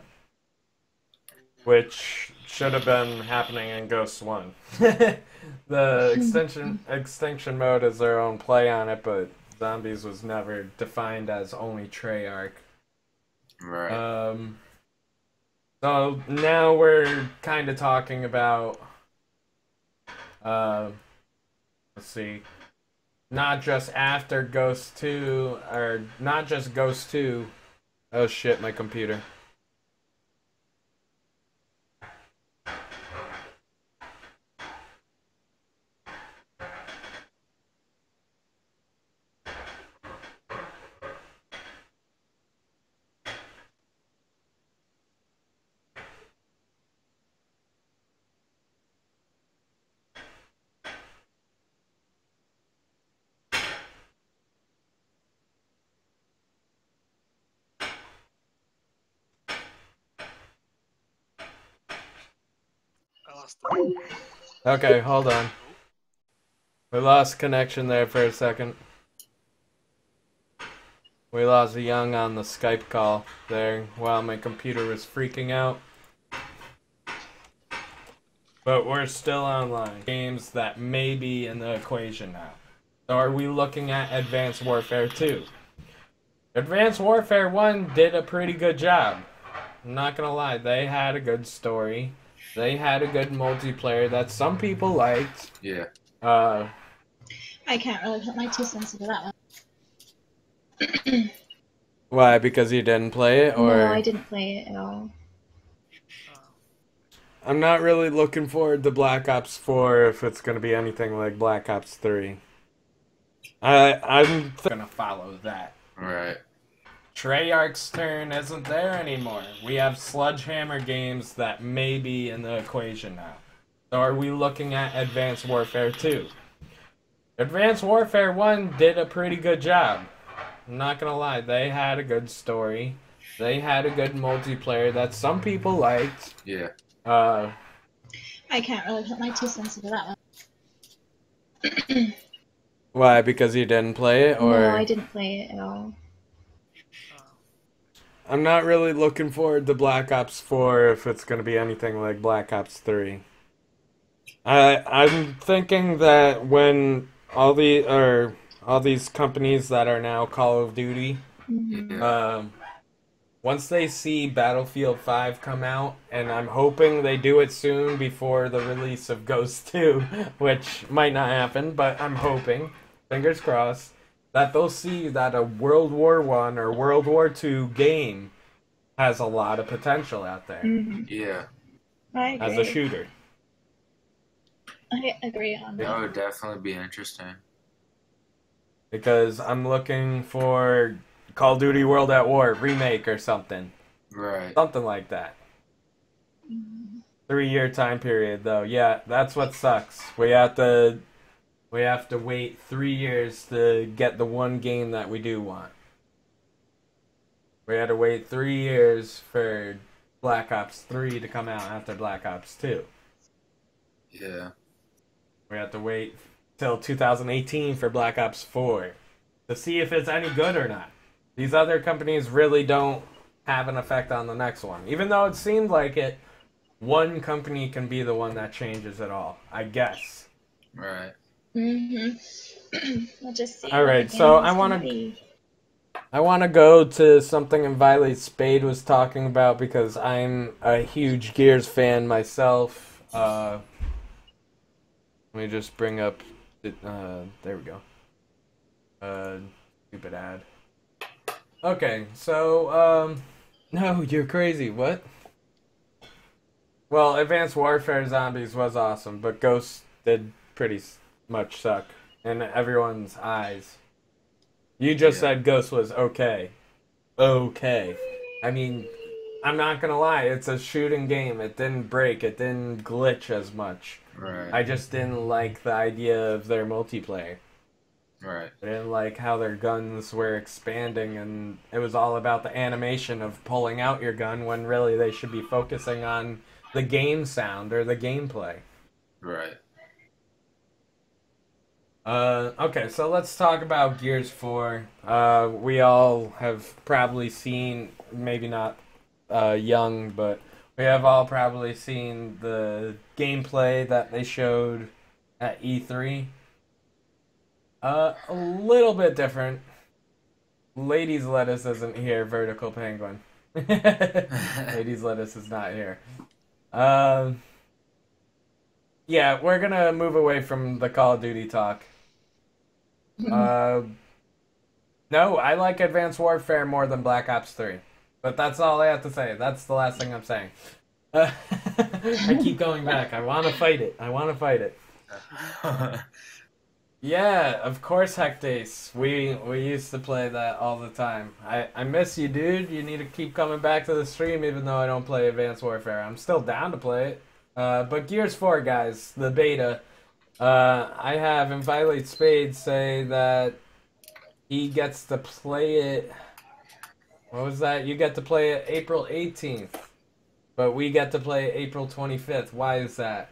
which should have been happening in Ghosts one. The extension extinction mode is their own play on it, but zombies was never defined as only Treyarch. right. Um, so now we're kind of talking about, uh, let's see, not just after Ghost two, or not just Ghost two. Oh shit, my computer. I lost the. Okay, hold on. We lost connection there for a second. We lost Young on the Skype call there while my computer was freaking out. but we're still online. Games that may be in the equation now. So are we looking at Advanced Warfare two? Advanced Warfare one did a pretty good job. I'm not gonna lie, they had a good story. They had a good multiplayer that some people liked. Yeah. Uh, I can't really put my two cents into that one. why? Because you didn't play it, or? No, I didn't play it at all. I'm not really looking forward to Black Ops four if it's gonna be anything like Black Ops three. I I'm th- gonna follow that. Right. Treyarch's turn isn't there anymore. We have Sledgehammer games that may be in the equation now. So are we looking at Advanced Warfare two? Advanced Warfare one did a pretty good job. I'm not gonna lie, they had a good story. They had a good multiplayer that some people liked. Yeah. Uh, I can't really put my two cents into that one. why? Because you didn't play it, or? No, I didn't play it at all. I'm not really looking forward to Black Ops four if it's going to be anything like Black Ops three. I I'm thinking that when all the or all these companies that are now Call of Duty, Mm-hmm. um, once they see Battlefield five come out, and I'm hoping they do it soon before the release of Ghost two, which might not happen, but I'm hoping, fingers crossed, that they'll see that a World War One or World War Two game has a lot of potential out there Mm-hmm. Yeah. I agree. as a shooter. I agree on That that. would definitely be interesting. Because I'm looking for Call of Duty World at War remake or something. Right. Something like that. Three year time period though. Yeah, that's what sucks. We have to we have to wait three years to get the one game that we do want. We had to wait three years for Black Ops three to come out after Black Ops two. Yeah. We have to wait till two thousand eighteen for Black Ops four to see if it's any good or not. These other companies really don't have an effect on the next one. Even though it seemed like it, one company can be the one that changes it all, I guess. Right. Mm-hmm. We'll just see. All right, what the so game I is wanna- gonna be. I want to go to something Violet Spade was talking about because I'm a huge Gears fan myself. Uh, let me just bring up, the, uh, there we go. Uh, stupid ad. Okay, so, um, no, you're crazy, what? Well, Advanced Warfare Zombies was awesome, but Ghost did pretty s- much suck in everyone's eyes. You just Yeah. said Ghost was okay. Okay. I mean, I'm not gonna lie, it's a shooting game. It didn't break, it didn't glitch as much. Right. I just didn't like the idea of their multiplayer. Right. I didn't like how their guns were expanding, and it was all about the animation of pulling out your gun when really they should be focusing on the game sound or the gameplay. Right. Uh, okay, so let's talk about Gears four. Uh, we all have probably seen, maybe not uh, young, but we have all probably seen the gameplay that they showed at E three. Uh, a little bit different. Ladies Lettuce isn't here, Vertical Penguin. Ladies Lettuce is not here. Um, yeah, we're gonna move away from the Call of Duty talk. Uh, no, I like Advanced Warfare more than Black Ops three. But that's all I have to say. That's the last thing I'm saying. Uh, I keep going back. I want to fight it. I want to fight it. Yeah, of course, Hectace. We we used to play that all the time. I, I miss you, dude. You need to keep coming back to the stream even though I don't play Advanced Warfare. I'm still down to play it. Uh, but Gears four, guys, the beta. Uh, I have Inviolate Spade say that he gets to play it. What was that? You get to play it April eighteenth, but we get to play it April twenty-fifth. Why is that?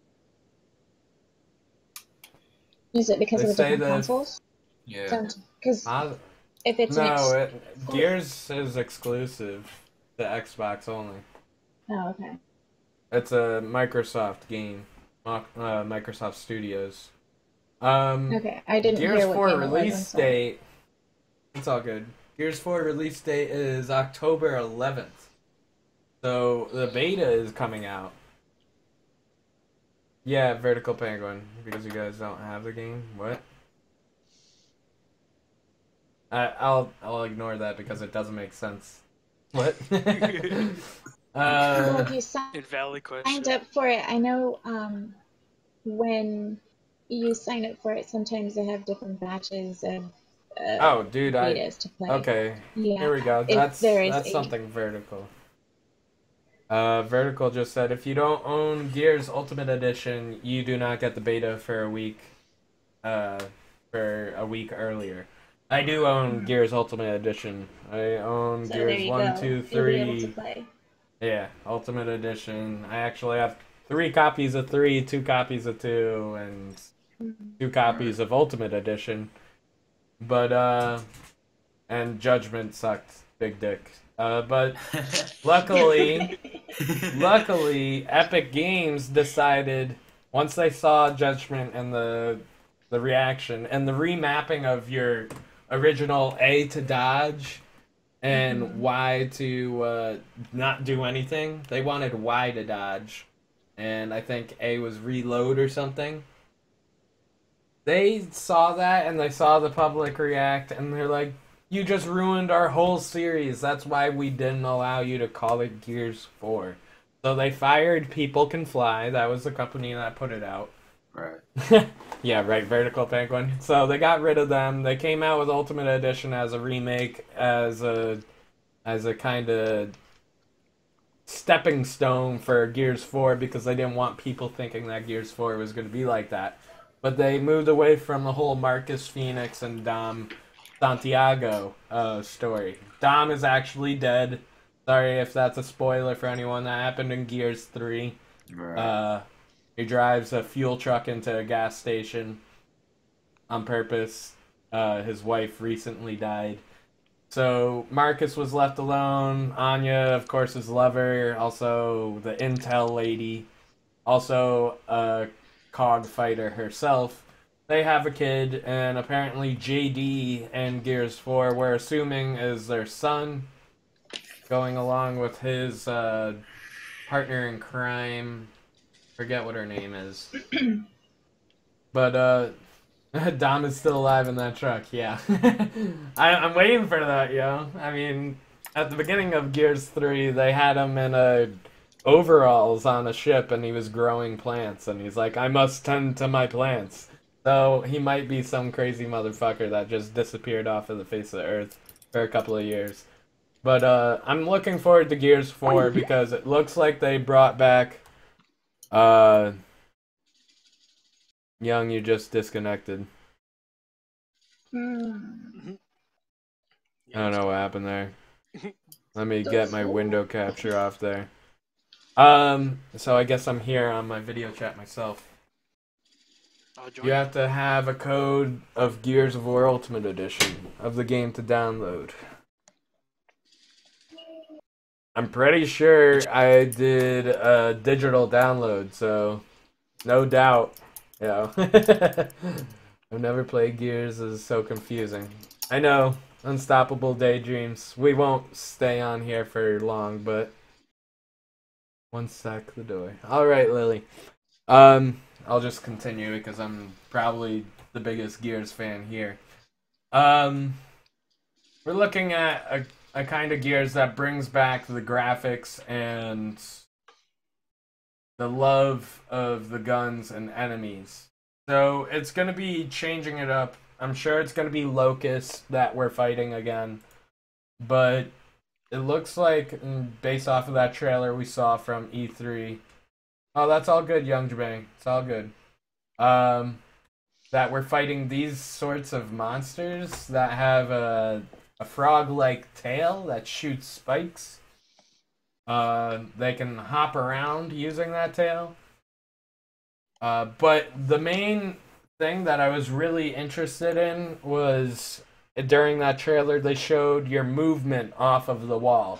Is it because They of the say different that- consoles? Yeah. Because Uh, if it's an ex- no, it, Gears is exclusive to Xbox only. oh, okay. It's a Microsoft game, uh, Microsoft Studios. Um, Okay, I didn't Gears hear what four game it was, I'm release sorry. date. It's all good. Gears four release date is October eleventh. So the beta is coming out. Yeah, Vertical Penguin, because you guys don't have the game. What? I, I'll I'll ignore that because it doesn't make sense. What? Well, uh, if you signed Invalid question. up for it, I know um, when you sign up for it, sometimes they have different batches of uh, oh, dude, I betas to play. okay. Yeah, Here we go. if That's there is that's a- something Vertical. Uh, Vertical just said if you don't own Gears Ultimate Edition, you do not get the beta for a week. Uh, for a week earlier. I do own Gears Ultimate Edition. I own So there Gears you one, go. two, You'll be three. able to play. Yeah, Ultimate Edition. I actually have three copies of three, two copies of two, and two copies of Ultimate Edition. But, uh, and Judgment sucked. Big dick. Uh, but luckily, luckily, Epic Games decided, once they saw Judgment and the, the reaction, and the remapping of your original A to dodge, and Mhm. Y to uh, not do anything. They wanted Y to dodge, and I think A was reload or something. They saw that, and they saw the public react, and they're like, you just ruined our whole series. That's why we didn't allow you to call it Gears four. So they fired People Can Fly. That was the company that put it out. Right. Yeah, right, Vertical Penguin. So they got rid of them. They came out with Ultimate Edition as a remake, as a as a kind of stepping stone for Gears four, because they didn't want people thinking that Gears four was going to be like that. But they moved away from the whole Marcus Phoenix and Dom Santiago uh, story. Dom is actually dead. Sorry if that's a spoiler for anyone. That happened in Gears three. Right. Uh, he drives a fuel truck into a gas station on purpose. Uh, his wife recently died. So Marcus was left alone. Anya, of course, his lover. Also the Intel lady. Also a cog fighter herself. They have a kid, and apparently J D and Gears four, we're assuming, is their son, going along with his uh, partner in crime. Forget what her name is. But, uh, Dom is still alive in that truck, yeah. I, I'm waiting for that, yo. I mean, at the beginning of Gears three, they had him in a overalls on a ship, and he was growing plants, and he's like, I must tend to my plants. So he might be some crazy motherfucker that just disappeared off of the face of the earth for a couple of years. But uh, I'm looking forward to Gears four because it looks like they brought back... Uh, Young, you just disconnected. Hmm. I don't know what happened there. Let me get my window capture off there. Um, so I guess I'm here on my video chat myself. I'll join You have to have a code of Gears of War Ultimate Edition of the game to download. I'm pretty sure I did a digital download, so no doubt. Yeah. I've never played Gears. It's so confusing. I know. Unstoppable daydreams. We won't stay on here for long, but one sec, the door. All right, Lily. Um, I'll just continue because I'm probably the biggest Gears fan here. Um, we're looking at a a kind of Gears that brings back the graphics and the love of the guns and enemies. So it's going to be changing it up. I'm sure it's going to be Locust that we're fighting again. But it looks like, based off of that trailer we saw from E three... Oh, that's all good, Young Jabang. It's all good. Um, that we're fighting these sorts of monsters that have a... a frog-like tail that shoots spikes. Uh, they can hop around using that tail. Uh, but the main thing that I was really interested in was during that trailer they showed your movement off of the wall.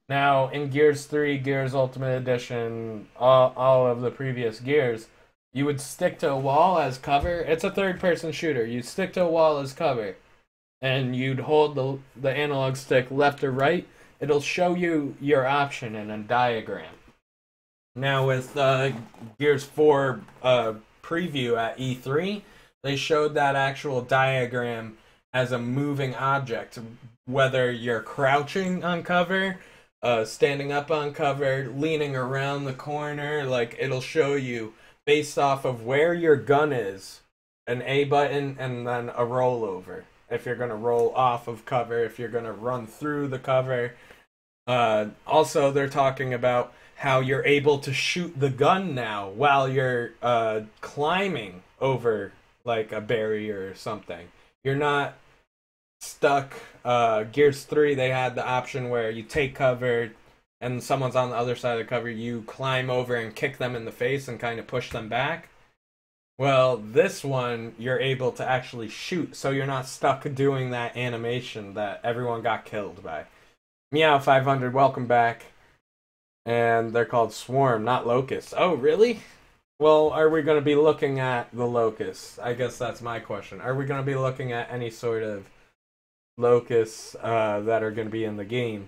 Now, in Gears three, Gears Ultimate Edition, all, all of the previous Gears, you would stick to a wall as cover. It's a third-person shooter. You stick to a wall as cover, and you'd hold the, the analog stick left or right. It'll show you your option in a diagram. Now, with uh, Gears four uh, preview at E three, they showed that actual diagram as a moving object, whether you're crouching on cover, uh, standing up on cover, leaning around the corner. Like, it'll show you based off of where your gun is, an A button and then a rollover. If you're going to roll off of cover, if you're going to run through the cover. Uh, also, they're talking about how you're able to shoot the gun now while you're uh, climbing over like a barrier or something. You're not stuck. Uh, Gears three, they had the option where you take cover and someone's on the other side of the cover, you climb over and kick them in the face and kind of push them back. Well, this one, you're able to actually shoot, so you're not stuck doing that animation that everyone got killed by. Meow five hundred, welcome back. And they're called Swarm, not Locusts. Oh, really? Well, are we going to be looking at the Locusts? I guess that's my question. Are we going to be looking at any sort of Locusts uh, that are going to be in the game?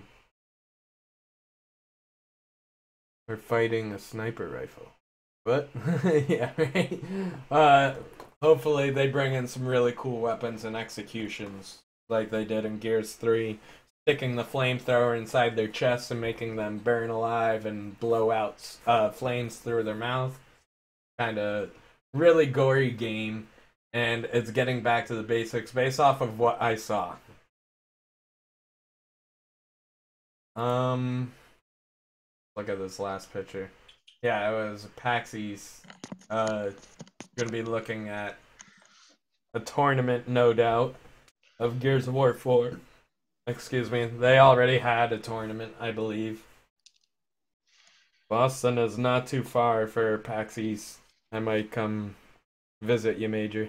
We're fighting a sniper rifle. What? Yeah, right? Uh, hopefully they bring in some really cool weapons and executions like they did in Gears three. Sticking the flamethrower inside their chests and making them burn alive and blow out uh, flames through their mouth. Kind of really gory game, and it's getting back to the basics based off of what I saw. Um, look at this last picture. Yeah, it was Paxi's. Uh, gonna be looking at a tournament, no doubt, of Gears of War four. Excuse me, they already had a tournament, I believe. Boston is not too far for PAX East. I might come visit you, Major.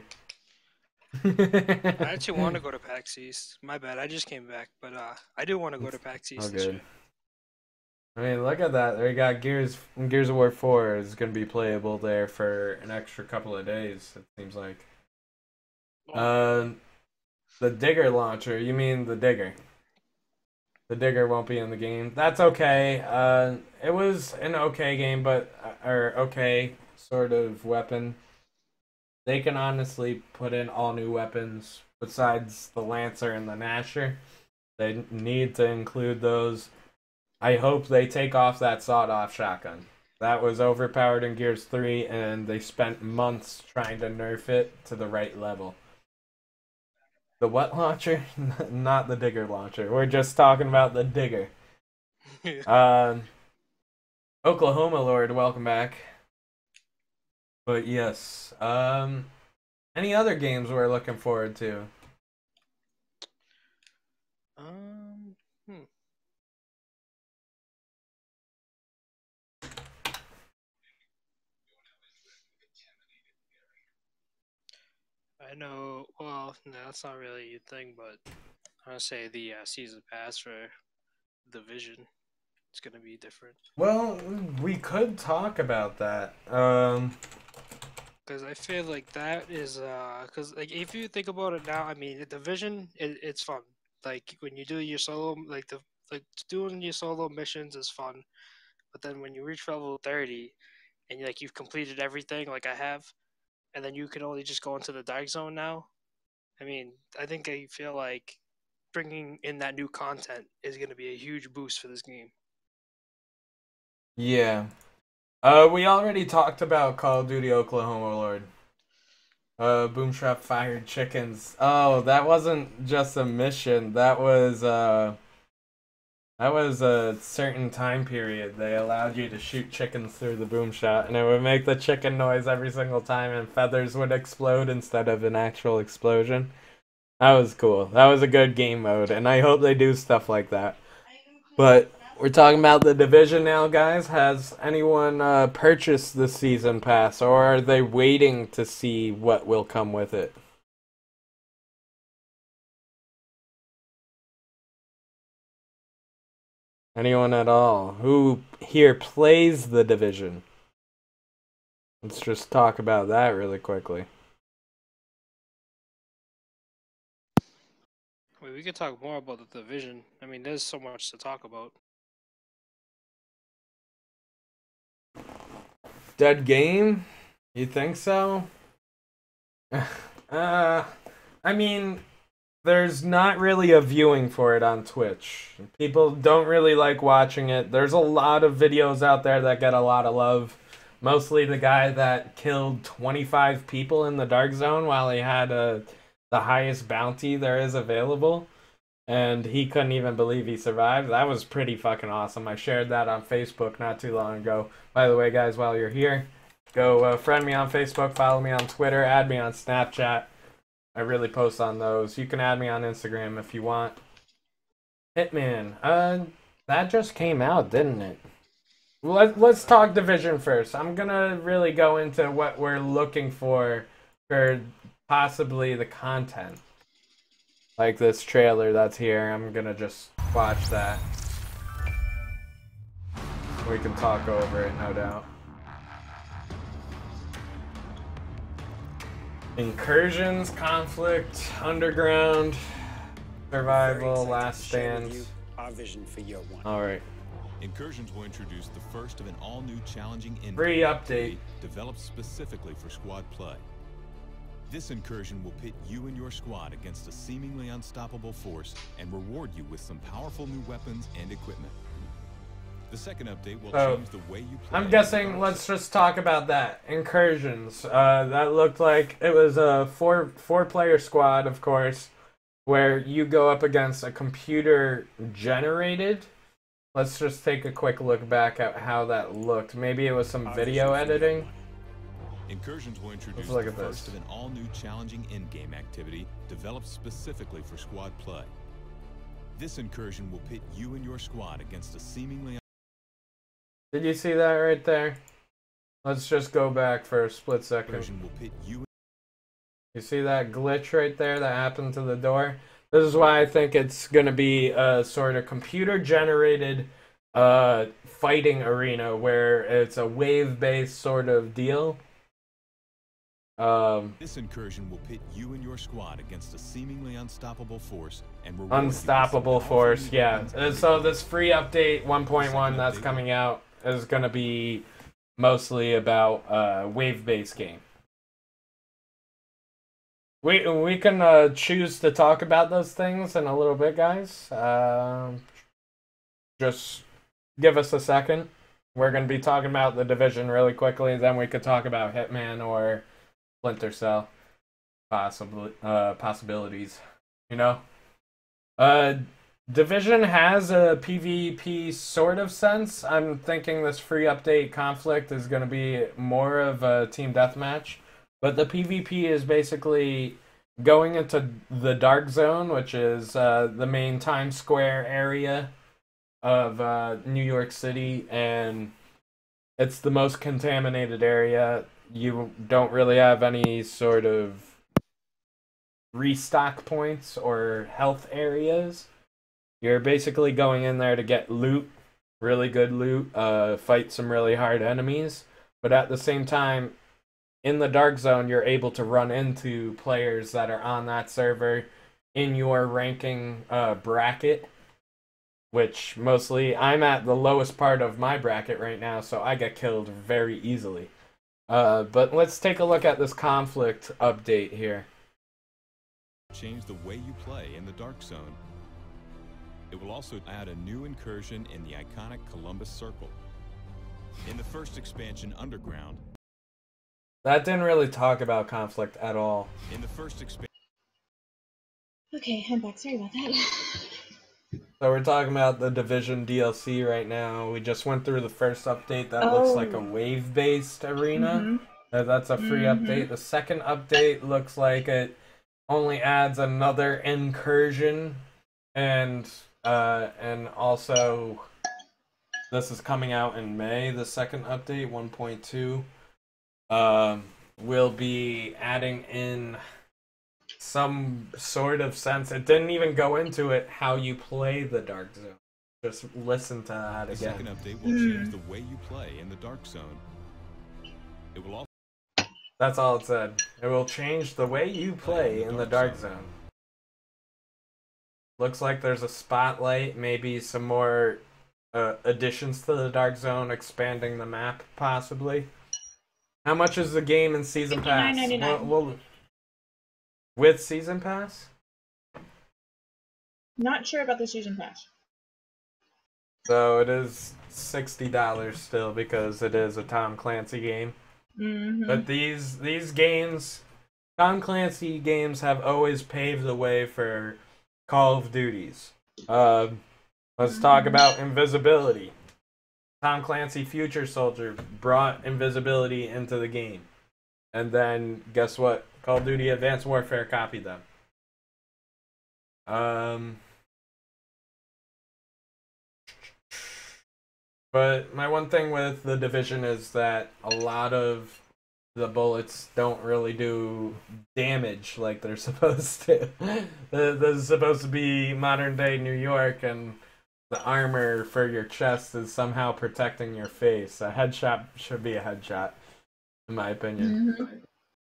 I actually want to go to PAX East. My bad, I just came back, but uh, I do want to go to PAX East. Oh, this good. year. I mean, look at that. They got Gears. Gears of War four is going to be playable there for an extra couple of days, it seems like. Uh, the Digger launcher. You mean the Digger? The Digger won't be in the game. That's okay. Uh, it was an okay game, but or okay sort of weapon. They can honestly put in all new weapons besides the Lancer and the Gnasher. They need to include those. I hope they take off that sawed-off shotgun. That was overpowered in Gears three, and they spent months trying to nerf it to the right level. The what launcher? Not the Digger launcher. We're just talking about the Digger. um, Oklahoma Lord, welcome back. But yes, um, any other games we're looking forward to? Um, hmm. I know, well, no, that's not really a thing, but I want to say the uh, season pass for Division. It's going to be different. Well, we could talk about that. Um, Because I feel like that is, uh, because like if you think about it now, I mean, the Division, it, it's fun. Like when you do your solo, like the like doing your solo missions is fun. But then when you reach level thirty, and like you've completed everything, like I have, and then you can only just go into the dark zone now. I mean, I think I feel like bringing in that new content is going to be a huge boost for this game. yeah. Uh, we already talked about Call of Duty Oklahoma Lord. Uh, Boomstrap fired chickens. Oh, that wasn't just a mission. That was, uh... That was a certain time period. They allowed you to shoot chickens through the boom shot, and it would make the chicken noise every single time, and feathers would explode instead of an actual explosion. That was cool. That was a good game mode, and I hope they do stuff like that. But we're talking about the Division now, guys. Has anyone uh, purchased the season pass, or are they waiting to see what will come with it? Anyone at all? Who here plays The Division? Let's just talk about that really quickly. Wait, we could talk more about the division. I mean, there's so much to talk about. Dead game? You think so? uh, I mean, there's not really a viewing for it on Twitch. People don't really like watching it. There's a lot of videos out there that get a lot of love. Mostly the guy that killed twenty-five people in the Dark Zone while he had a, the highest bounty there is available. And he couldn't even believe he survived. That was pretty fucking awesome. I shared that on Facebook not too long ago. By the way, guys, while you're here, go uh, friend me on Facebook, follow me on Twitter, add me on Snapchat. I really post on those. You can add me on Instagram if you want. Hitman. Uh, that just came out, didn't it? Let, let's talk Division first. I'm gonna really go into what we're looking for for possibly the content. Like this trailer that's here. I'm gonna just watch that. We can talk over it, no doubt. Incursions, conflict, underground, survival, last stand. Our vision for year one. Alright. Incursions will introduce the first of an all-new challenging in Free update developed specifically for squad play. This incursion will pit you and your squad against a seemingly unstoppable force and reward you with some powerful new weapons and equipment. The second update will so, change the way you play. I'm guessing, let's just talk about that. Incursions. Uh, that looked like it was a four four player squad, of course, where you go up against a computer generated. Let's just take a quick look back at how that looked. Maybe it was some Our video editing. Incursions will introduce look the at first this. of an all-new challenging in-game activity developed specifically for squad play. This incursion will pit you and your squad against a seemingly... Did you see that right there? Let's just go back for a split second. Incursion will pit you... You see that glitch right there that happened to the door? This is why I think it's going to be a sort of computer-generated uh, fighting arena where it's a wave-based sort of deal. Um, this incursion will pit you and your squad against a seemingly unstoppable force and reward unstoppable force, yeah. Uh, so this free update one point one that's coming out is going to be mostly about uh, wave-based game. We we can uh, choose to talk about those things in a little bit, guys. Um, just give us a second. We're going to be talking about the Division really quickly, then we could talk about Hitman or Splinter Cell possibly uh, possibilities. You know, uh, Division has a PvP sort of sense. I'm thinking this free update conflict is going to be more of a team deathmatch. But the PvP is basically going into the Dark Zone, which is uh, the main Times Square area of uh, New York City, and it's the most contaminated area. You don't really have any sort of restock points or health areas. You're basically going in there to get loot, really good loot, uh, fight some really hard enemies, but at the same time, in the Dark Zone, you're able to run into players that are on that server in your ranking uh, bracket, which mostly I'm at the lowest part of my bracket right now, so I get killed very easily. Uh, but let's take a look at this conflict update here. Change the way you play in the Dark Zone. It will also add a new incursion in the iconic Columbus Circle. In the first expansion, Underground, that didn't really talk about conflict at all. In the first expansion. Okay, I'm back. Sorry about that. So we're talking about the Division D L C right now. We just went through the first update that oh. looks like a wave-based arena. Mm-hmm. Uh, that's a free mm-hmm. update. The second update looks like it only adds another incursion, and uh, and also this is coming out in May. The second update, one point two. Um, will be adding in some sort of sense. It didn't even go into it how you play the Dark Zone. just listen to that The second again. update will change the way you play in the Dark Zone. It will also That's all it said. It will change the way you play in the Dark Zone. Looks like there's a spotlight, maybe some more uh, additions to the Dark Zone, expanding the map, possibly. How much is the game in Season Pass? fifty-nine ninety-nine. Well, well, with Season Pass? Not sure about the season pass. So it is sixty dollars still because it is a Tom Clancy game. Mm-hmm. But these these games, Tom Clancy games have always paved the way for Call of Duties. Uh, let's talk about invisibility. Tom Clancy Future Soldier brought invisibility into the game. And then, guess what? Call of Duty Advanced Warfare copied them. Um... But my one thing with The Division is that a lot of the bullets don't really do damage like they're supposed to. This is supposed to be modern day New York, and the armor for your chest is somehow protecting your face. A headshot should be a headshot, in my opinion. Mm-hmm.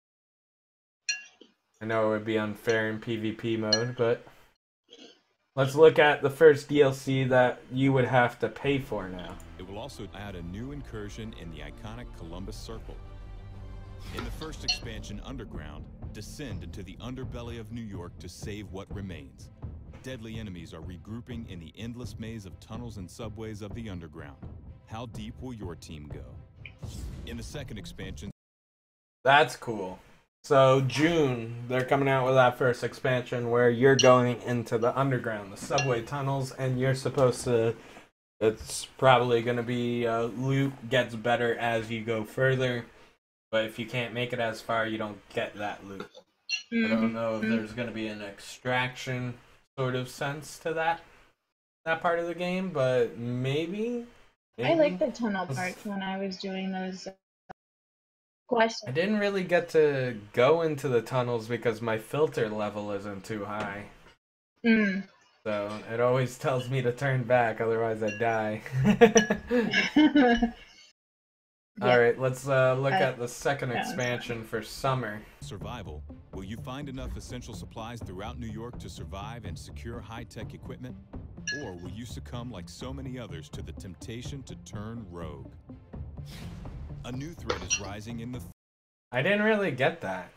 I know it would be unfair in PvP mode, but let's look at the first D L C that you would have to pay for now. It will also add a new incursion in the iconic Columbus Circle. In the first expansion, Underground, descend into the underbelly of New York to save what remains. Deadly enemies are regrouping in the endless maze of tunnels and subways of the underground. How deep will your team go? In the second expansion... That's cool. So June, they're coming out with that first expansion where you're going into the underground, the subway tunnels, and you're supposed to... It's probably going to be uh, loot gets better as you go further, but if you can't make it as far, you don't get that loot. Mm-hmm. I don't know if there's going to be an extraction sort of sense to that that part of the game, but maybe. maybe. I like the tunnel parts when I was doing those uh, quests. I didn't really get to go into the tunnels because my filter level isn't too high. Mm. So it always tells me to turn back, otherwise I die. Yeah. Alright, let's uh, look Uh, at the second yeah, expansion for summer. Survival. Will you find enough essential supplies throughout New York to survive and secure high-tech equipment? Or will you succumb like so many others to the temptation to turn rogue? A new threat is rising in the... Th- I didn't really get that.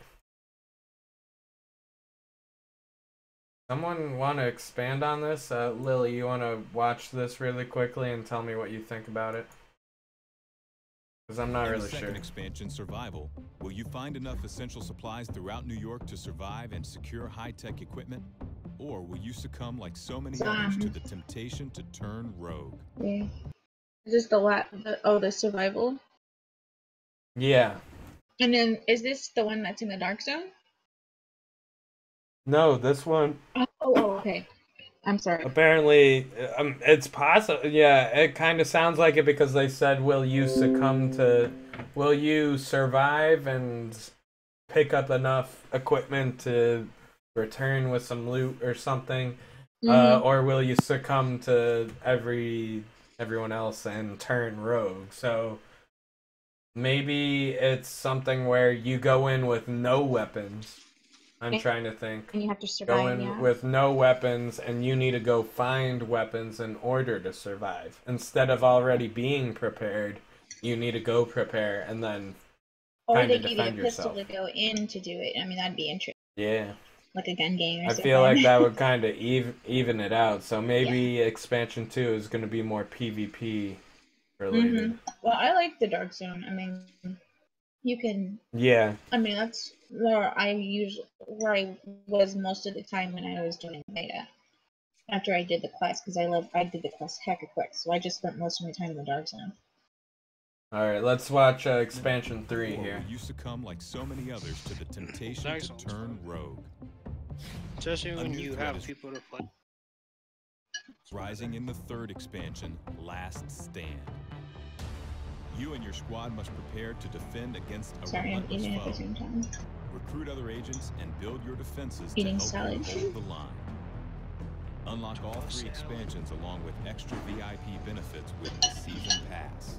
Someone want to expand on this? Uh, Lily, you want to watch this really quickly and tell me what you think about it? Because I'm not in really the second sure. expansion, Survival. Will you find enough essential supplies throughout New York to survive and secure high-tech equipment? Or will you succumb like so many others to the temptation to turn rogue? Yeah. Is this the, la- the oh the survival? Yeah. And then is this the one that's in the dark zone? No, this one... Oh, oh okay. I'm sorry. Apparently, um, it's possible. Yeah, it kind of sounds like it because they said, will you succumb to... Will you survive and pick up enough equipment to return with some loot or something? Mm-hmm. Uh, or will you succumb to every everyone else and turn rogue? So maybe it's something where you go in with no weapons. I'm trying to think. And you have to survive, Go in yeah. with no weapons, and you need to go find weapons in order to survive. Instead of already being prepared, you need to go prepare and then Or kind they of give you defend a pistol yourself. to go in to do it. I mean, that'd be interesting. Yeah. Like a gun game or I something. feel like that would kind of even, even it out. So maybe yeah. Expansion two is going to be more PvP related. Mm-hmm. Well, I like the Dark Zone. I mean, you can... Yeah. I mean, that's where I usually... Where I was most of the time when I was doing beta. After I did the quest, because I love... I did the quest hecka quick, so I just spent most of my time in the Dark Zone. Alright, let's watch uh, Expansion three here. Or will you succumb like so many others to the temptation Nice to one. turn rogue? Especially when new you threat have is- people to play. Rising in the third expansion, Last Stand. You and your squad must prepare to defend against a Sorry, I'm relentless eating at the foe. same time. Recruit other agents and build your defenses Eating to help salad. you hold the line. Unlock all three expansions along with extra V I P benefits with the Season Pass.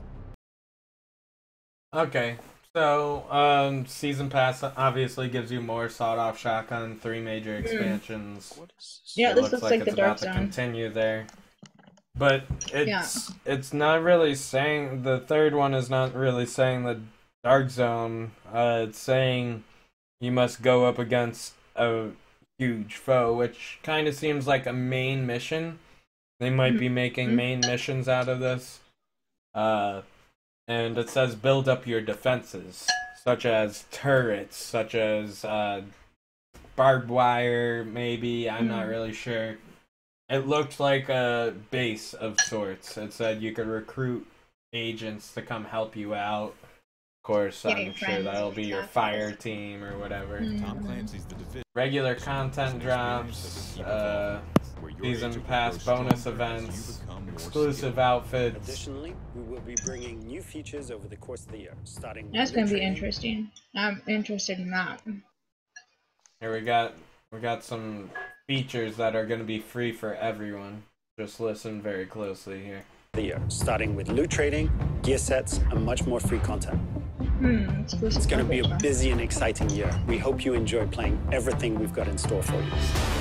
Okay, so um, Season Pass obviously gives you more sawed-off shotgun, three major expansions. What is this? Yeah, It this looks looks like like it's the Dark about to Zone. continue there. But Yeah. it's it's not really saying, the third one is not really saying the Dark Zone. Uh, it's saying you must go up against a huge foe, which kind of seems like a main mission. They might be making Mhm. main missions out of this. Uh, and it says build up your defenses, such as turrets, such as uh, barbed wire, maybe. I'm not Mhm. really sure. It looked like a base of sorts. It said you could recruit agents to come help you out. Of course, Yeah, I'm your sure friends that'll and be your stuff. fire team or whatever. Mhm. Tom Clancy's The Division. Regular content drops, uh, where your season agent will pass grow bonus stronger as you events, become more exclusive skilled. outfits. Additionally, we will be bringing new features over the course of the year, starting with That's loot gonna be trading. interesting. I'm interested in that. Here we got we got some features that are going to be free for everyone. Just listen very closely here. The year, starting with loot trading, gear sets, and much more free content. Hmm, exclusive. It's going to be a coverage, huh? busy and exciting year. We hope you enjoy playing everything we've got in store for you.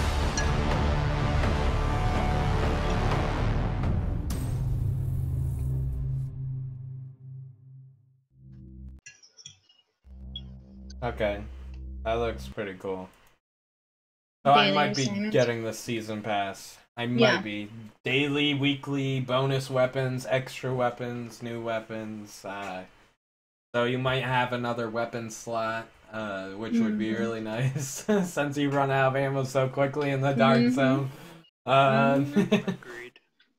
Okay, that looks pretty cool. So I Daily might be assignments? getting the season pass. I might Yeah. be. Daily, weekly, bonus weapons, extra weapons, new weapons. Uh, so you might have another weapon slot, uh, which would be Mhm. really nice since you run out of ammo so quickly in the Dark Mhm. Zone. Uh, Agreed.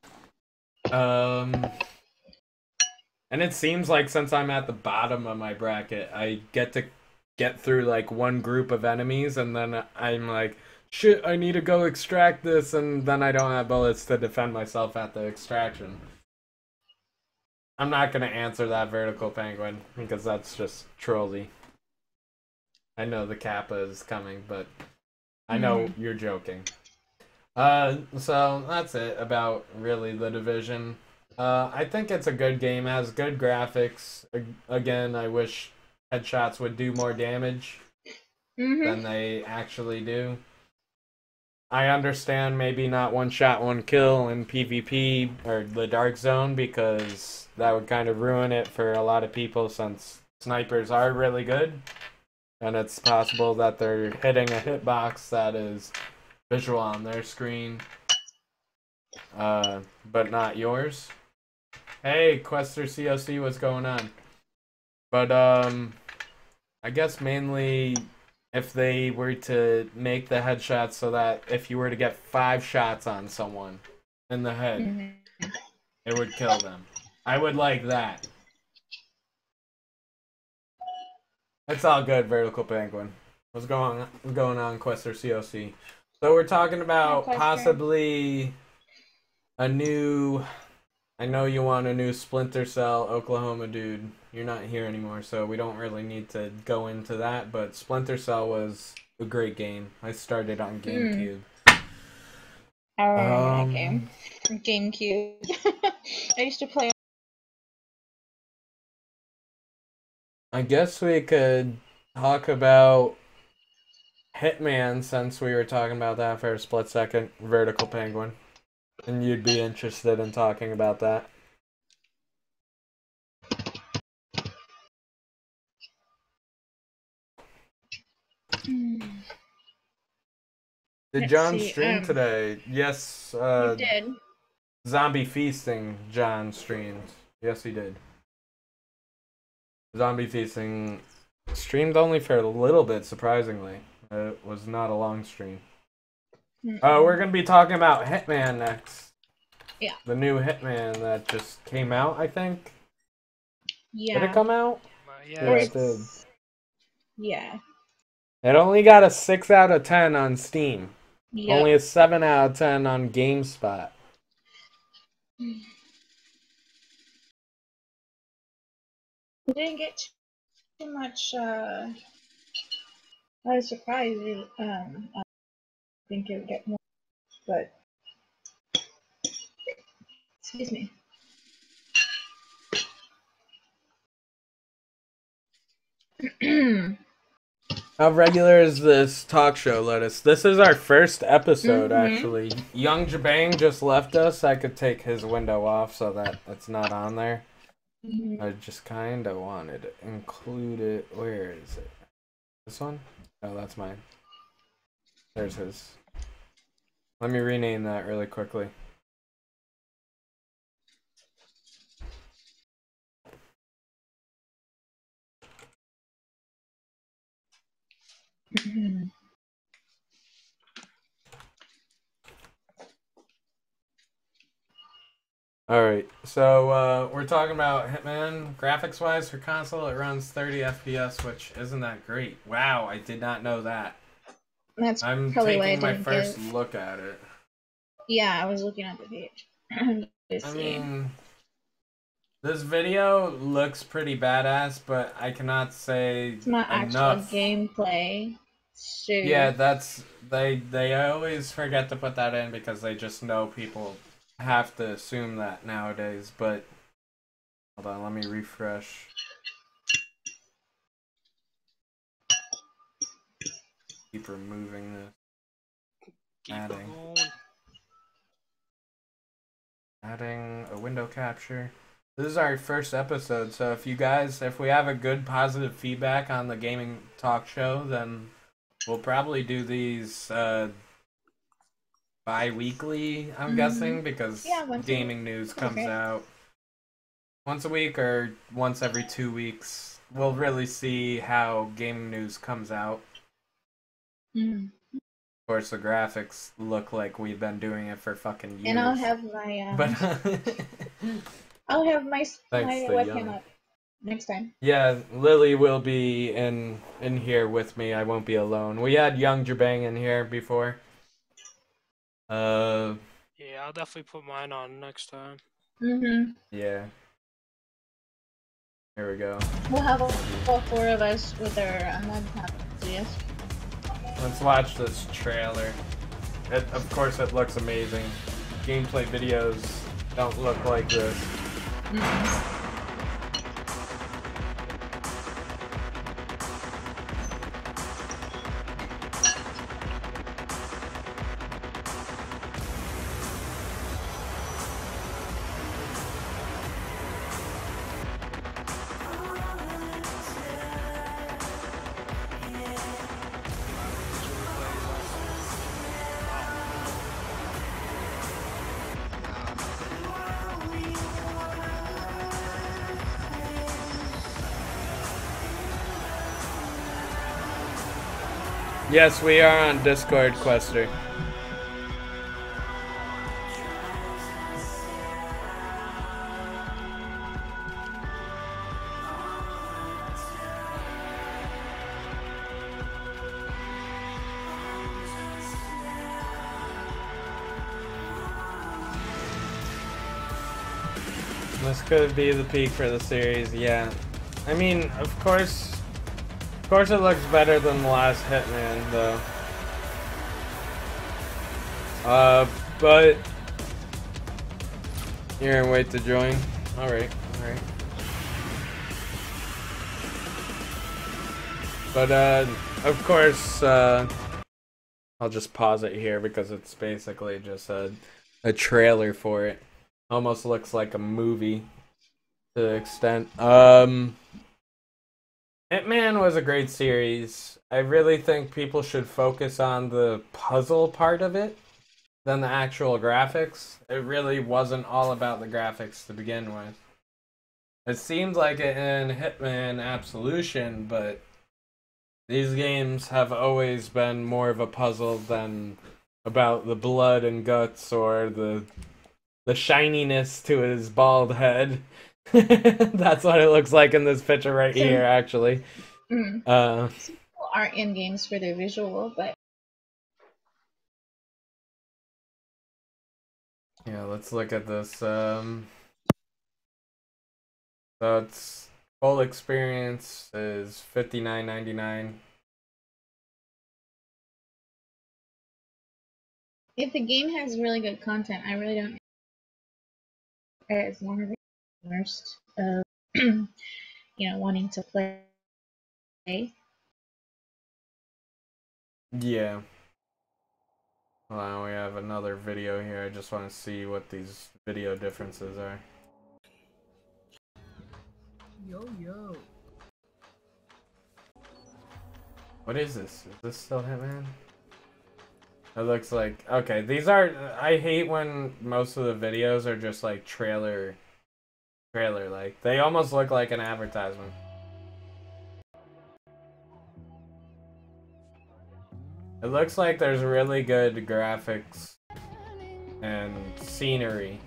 um, and it seems like since I'm at the bottom of my bracket, I get to get through like one group of enemies, and then I'm like, shit, I need to go extract this, and then I don't have bullets to defend myself at the extraction. I'm not gonna answer that, Vertical Penguin, because that's just trolly. I know the Kappa is coming, but I know you're joking. Uh, so that's it about really The Division. Uh, I think it's a good game, has good graphics. Again, I wish headshots would do more damage Mhm. than they actually do. I understand maybe not one shot, one kill in PvP or the Dark Zone, because that would kind of ruin it for a lot of people since snipers are really good. And it's possible that they're hitting a hitbox that is visual on their screen, uh, but not yours. Hey, Quester C O C, what's going on? But, um, I guess mainly if they were to make the headshots so that if you were to get five shots on someone in the head, Mhm. it would kill them. I would like that. It's all good, Vertical Penguin. What's going on, what's going on, Quester C O C? So we're talking about Hi, Quester. possibly a new... I know you want a new Splinter Cell Oklahoma dude. You're not here anymore, so we don't really need to go into that, but Splinter Cell was a great game. I started on GameCube. I remember Um, that game. GameCube. I used to play. I guess we could talk about Hitman, since we were talking about that for a split second, Vertical Penguin. And you'd be interested in talking about that. Hmm. Did Let's John see, stream um, today? Yes, uh, You did. Zombie Feasting, John streamed. Yes, he did. Zombie Feasting streamed only for a little bit, surprisingly. It was not a long stream. Mm-mm. Uh, we're going to be talking about Hitman next. Yeah. The new Hitman that just came out, I think. Yeah. Did it come out? Uh, Yeah, yeah, Or it did. it's- Yeah. It only got a six out of ten on Steam. Yep. Only a seven out of ten on GameSpot. We didn't get too much. Uh, I was surprised. Um, I think it would get more, but Excuse me. How regular is this talk show, Lettuce? This is our first episode, Mhm. actually. Young Jabang just left us. I could take his window off so that it's not on there. Mhm. I just kind of wanted to include it. Where is it? This one? Oh, that's mine. There's his. Let me rename that really quickly. Mhm. Alright, so uh, we're talking about Hitman. Graphics wise for console, it runs thirty F P S, which isn't that great. Wow, I did not know that. That's I'm probably why I taking my didn't first give. look at it. Yeah, I was looking at the page. to I see. mean, this video looks pretty badass, but I cannot say It's not actual enough. gameplay. Shoot. Yeah, that's they they always forget to put that in because they just know people have to assume that nowadays. But hold on, let me refresh. Keep removing this. Keep Adding. it going. Adding a window capture. This is our first episode, so if you guys, if we have a good positive feedback on the gaming talk show, then we'll probably do these uh, bi-weekly, I'm Mhm. guessing, because Yeah, once a gaming week. news comes Okay. out once a week or once every two weeks. We'll really see how gaming news comes out. Mhm. Of course, the graphics look like we've been doing it for fucking years. And I'll have my um, But I'll have my s- Thanks my to webcam Young. up next time. yeah, Lily will be in in here with me. I won't be alone. We had Young Jabang in here before. Uh, Yeah, I'll definitely put mine on next time. Mm-hmm. yeah. Here we go. We'll have all, all four of us with our um, laptops. Yes. Let's watch this trailer. It, of course, it looks amazing. Gameplay videos don't look like this. Mm-hmm. Yes, we are on Discord, Quester. This could be the peak for the series, yeah. I mean, of course, of course it looks better than the last Hitman, though. Uh, but you're gonna wait to join. All right, all right. But uh, of course, uh, I'll just pause it here because it's basically just a a trailer for it. Almost looks like a movie to the extent. Um, Hitman was a great series. I really think people should focus on the puzzle part of it than the actual graphics. It really wasn't all about the graphics to begin with. It seemed like it in Hitman Absolution, but these games have always been more of a puzzle than about the blood and guts or the the shininess to his bald head. That's what it looks like in this picture right here, actually. Mm. Uh, Some people aren't in games for their visual, but yeah, let's look at this. Um, so it's full experience is fifty-nine ninety-nine. if the game has really good content, I really don't as one of the worst of you know wanting to play. Yeah. Well, we have another video here. I just want to see what these video differences are. Yo, yo. What is this? Is this still Hitman? It looks like... Okay, these are... I hate when most of the videos are just like trailer... Trailer-like. They almost look like an advertisement. It looks like there's really good graphics and scenery.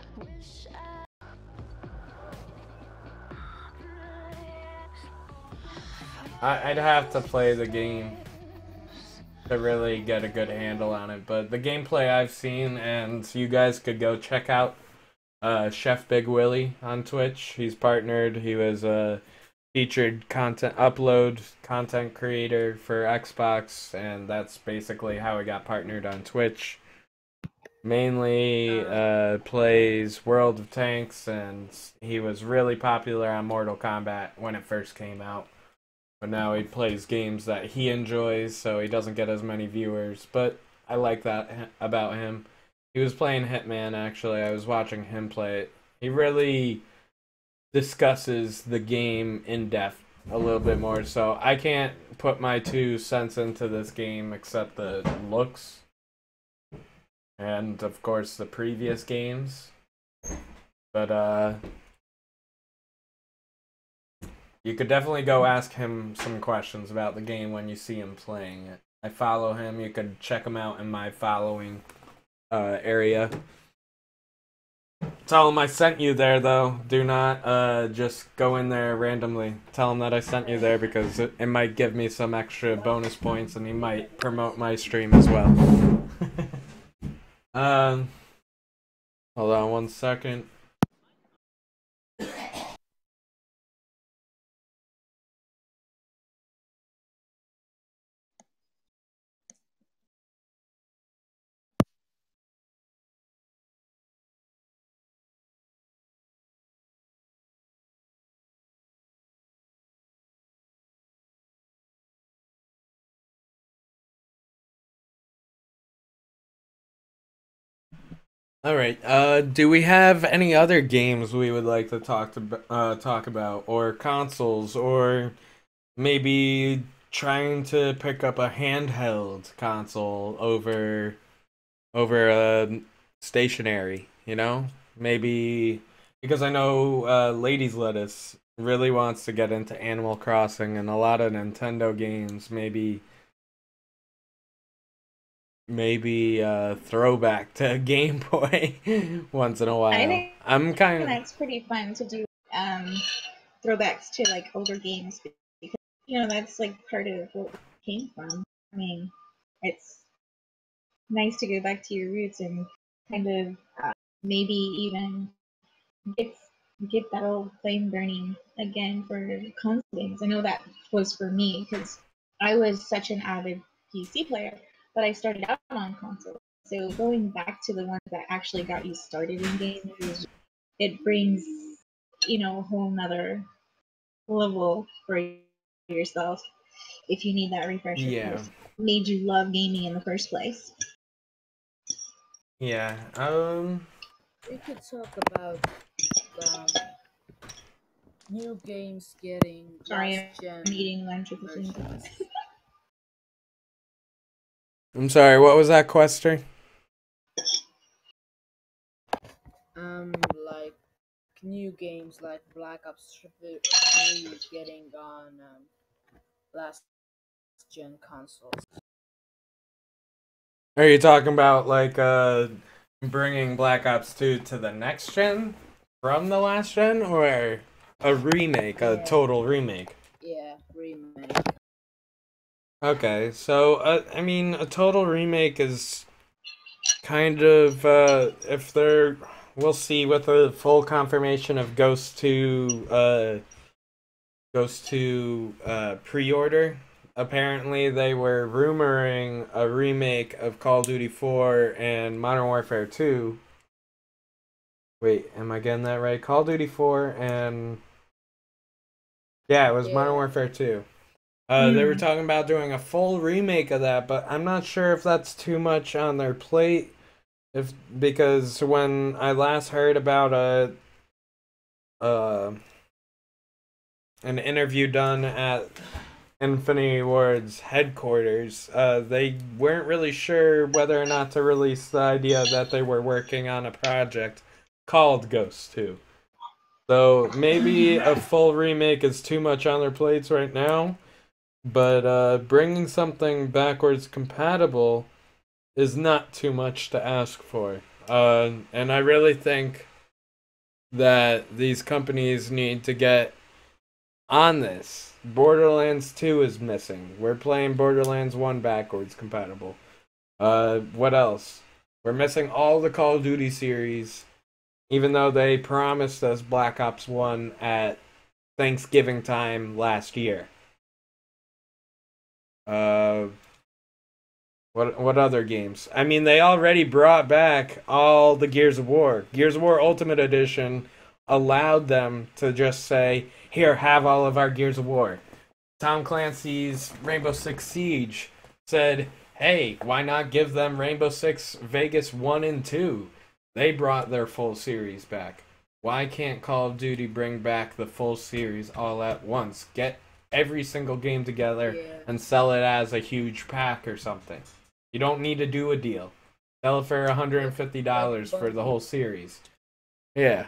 I, I'd have to play the game to really get a good handle on it, but the gameplay I've seen, and you guys could go check out uh, Chef Big Willie on Twitch. He's partnered. He was a featured content upload content creator for Xbox, and that's basically how he got partnered on Twitch. Mainly uh, plays World of Tanks, and he was really popular on Mortal Kombat when it first came out. But now he plays games that he enjoys, so he doesn't get as many viewers. But I like that about him. He was playing Hitman, actually. I was watching him play it. He really discusses the game in depth a little bit more, so I can't put my two cents into this game except the looks and of course the previous games. But uh you could definitely go ask him some questions about the game when you see him playing it. I follow him. You could check him out in my following uh area. Tell him I sent you there, though. Do not uh, just go in there randomly. Tell him that I sent you there, because it, it might give me some extra bonus points, and he might promote my stream as well. um, hold on one second. All right. Uh, do we have any other games we would like to talk to uh, talk about, or consoles, or maybe trying to pick up a handheld console over over a stationary? You know, maybe because I know uh, Ladies Lettuce really wants to get into Animal Crossing and a lot of Nintendo games. Maybe. Maybe uh throwback to Game Boy once in a while. I think I'm kind of that's pretty fun to do. Um, throwbacks to like older games because you know that's like part of what we came from. I mean, it's nice to go back to your roots and kind of uh, maybe even get get that old flame burning again for console games. I know that was for me because I was such an avid P C player, but I started out on console. So going back to the ones that actually got you started in games, is, it brings you know a whole nother level for yourself if you need that refresher. yeah, course. Made you love gaming in the first place. yeah. Um, We could talk about um, new games getting Sorry, last gen I'm eating lunch at the same time. versions. I'm sorry. What was that question? Um, like new games like Black Ops three getting on um, last gen consoles. Are you talking about like uh bringing Black Ops two to the next gen from the last gen, or a remake, a Yeah. total remake? Yeah, remake. Okay, so uh, I mean, a total remake is kind of uh, if they're, we'll see with the full confirmation of Ghost two, uh, Ghost two uh, pre-order. Apparently, they were rumoring a remake of Call of Duty four and Modern Warfare two. Wait, am I getting that right? Call of Duty four and yeah, it was Modern Yeah. Warfare two. Uh, they were Mm. talking about doing a full remake of that, but I'm not sure if that's too much on their plate. If because when I last heard about a uh an interview done at Infinity Ward's headquarters, uh, they weren't really sure whether or not to release the idea that they were working on a project called Ghost two. So maybe a full remake is too much on their plates right now, but uh, bringing something backwards compatible is not too much to ask for. Uh, and I really think that these companies need to get on this. Borderlands two is missing. We're playing Borderlands one backwards compatible. Uh, what else? We're missing all the Call of Duty series, even though they promised us Black Ops one at Thanksgiving time last year. Uh, what what other games? I mean, they already brought back all the Gears of War. Gears of War Ultimate Edition allowed them to just say, here, have all of our Gears of War. Tom Clancy's Rainbow Six Siege said, hey, why not give them Rainbow Six Vegas one and two? They brought their full series back. Why can't Call of Duty bring back the full series all at once? Get every single game together Yeah. and sell it as a huge pack or something. You don't need to do a deal. Sell it for one hundred fifty dollars for the whole series. Yeah.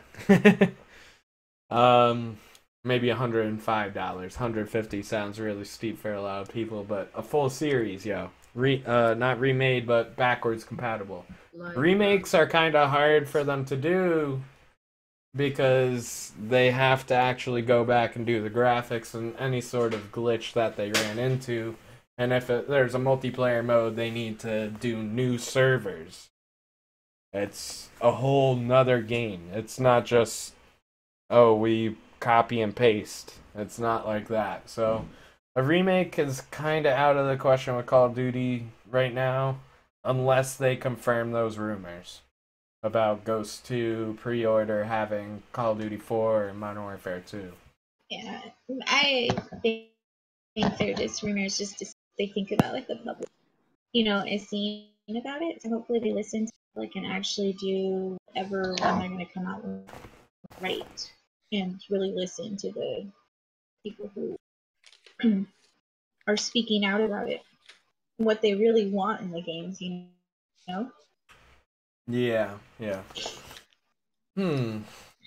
um, maybe one hundred five dollars. one hundred fifty dollars sounds really steep for a lot of people, but a full series, yo. Re, uh, not remade, but backwards compatible. Like, Remakes are kind of hard for them to do because they have to actually go back and do the graphics and any sort of glitch that they ran into. And if it, there's a multiplayer mode, they need to do new servers. It's a whole nother game. It's not just, oh, we copy and paste. It's not like that. So a remake is kind of out of the question with Call of Duty right now, unless they confirm those rumors about Ghost two pre-order having Call of Duty four and Modern Warfare two. Yeah, I think, think they're just rumors just to they think about like the public, you know, is seeing about it. So hopefully they listen to like and actually do whatever when they're going to come out with right and really listen to the people who are speaking out about it, what they really want in the games, you know. Yeah, yeah. Hmm.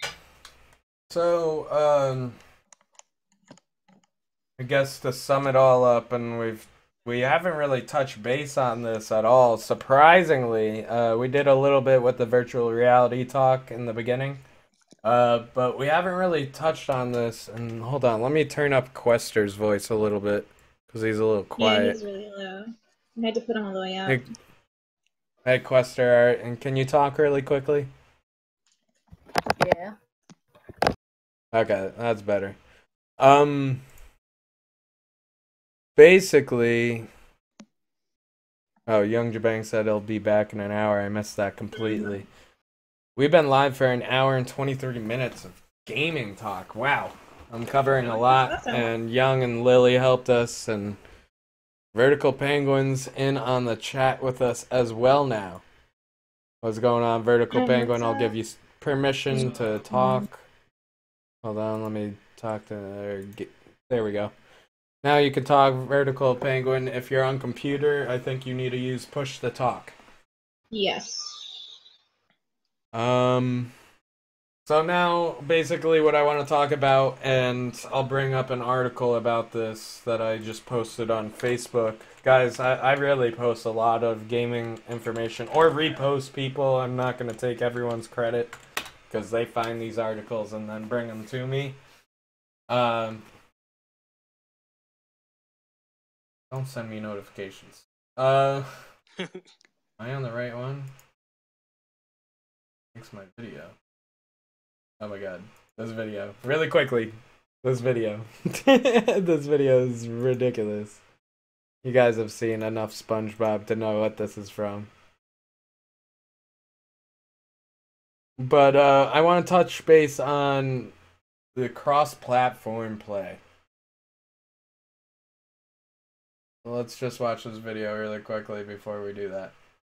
So, um, I guess to sum it all up, and we've we haven't really touched base on this at all. Surprisingly, uh, we did a little bit with the virtual reality talk in the beginning, uh, but we haven't really touched on this. And hold on, let me turn up Quester's voice a little bit because he's a little Yeah, quiet. he's really low. I had to put him all the way up. Hey, hey Quester, and can you talk really quickly? Yeah. Okay, that's better. Um, basically, oh, Young Jabang said he'll be back in an hour. I missed that completely. We've been live for an hour and twenty-three minutes of gaming talk. Wow, I'm covering a lot, and Young and Lily helped us, and Vertical Penguin's in on the chat with us as well now. What's going on, Vertical Hi, Penguin? I'll what's give up? you s- permission to talk. Hold on, let me talk to there. Get, there we go. Now you can talk, Vertical Penguin. If you're on computer, I think you need to use push to talk. Yes. Um. So now, basically, what I want to talk about, and I'll bring up an article about this that I just posted on Facebook. Guys, I, I really post a lot of gaming information, or repost people. I'm not going to take everyone's credit, because they find these articles and then bring them to me. Um, don't send me notifications. Uh, am I on the right one? Thanks, my video. Oh my god, this video. Really quickly, this video. This video is ridiculous. You guys have seen enough SpongeBob to know what this is from. But uh, I want to touch base on the cross-platform play. Let's just watch this video really quickly before we do that.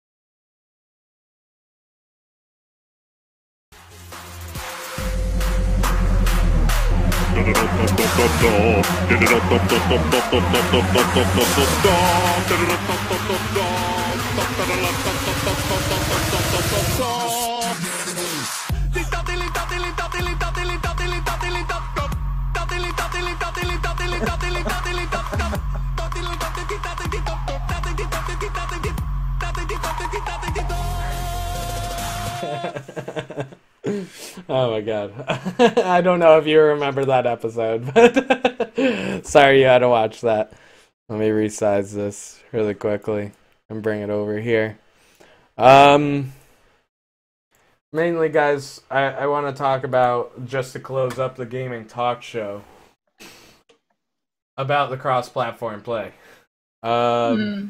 Oh my god. I don't know if you remember that episode, but sorry you had to watch that. Let me resize this really quickly and bring it over here. Um, mainly, guys, I, I want to talk about, just to close up the gaming talk show, about the cross-platform play. Um, Mm.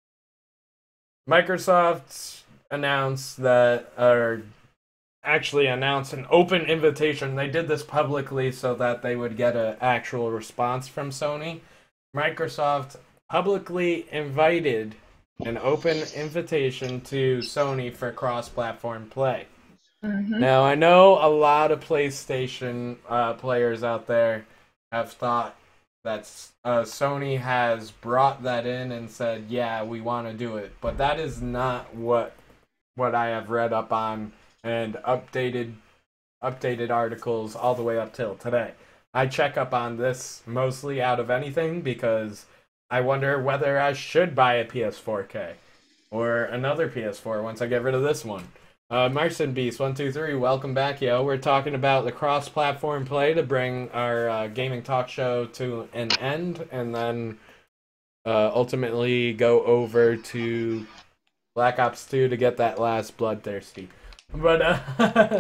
Microsoft announced that, or actually announced an open invitation. They did this publicly so that they would get an actual response from Sony. Microsoft publicly invited an open invitation to Sony for cross-platform play. Mhm. Now, I know a lot of PlayStation uh, players out there have thought that uh, Sony has brought that in and said, yeah, we want to do it. But that is not what what I have read up on and updated updated articles all the way up till today. I check up on this mostly out of anything because I wonder whether I should buy a P S four K or another P S four once I get rid of this one. Uh, Marson Beast one two three, welcome back, yo. We're talking about the cross-platform play to bring our uh, gaming talk show to an end, and then uh, ultimately go over to Black Ops two to get that last bloodthirsty. But uh,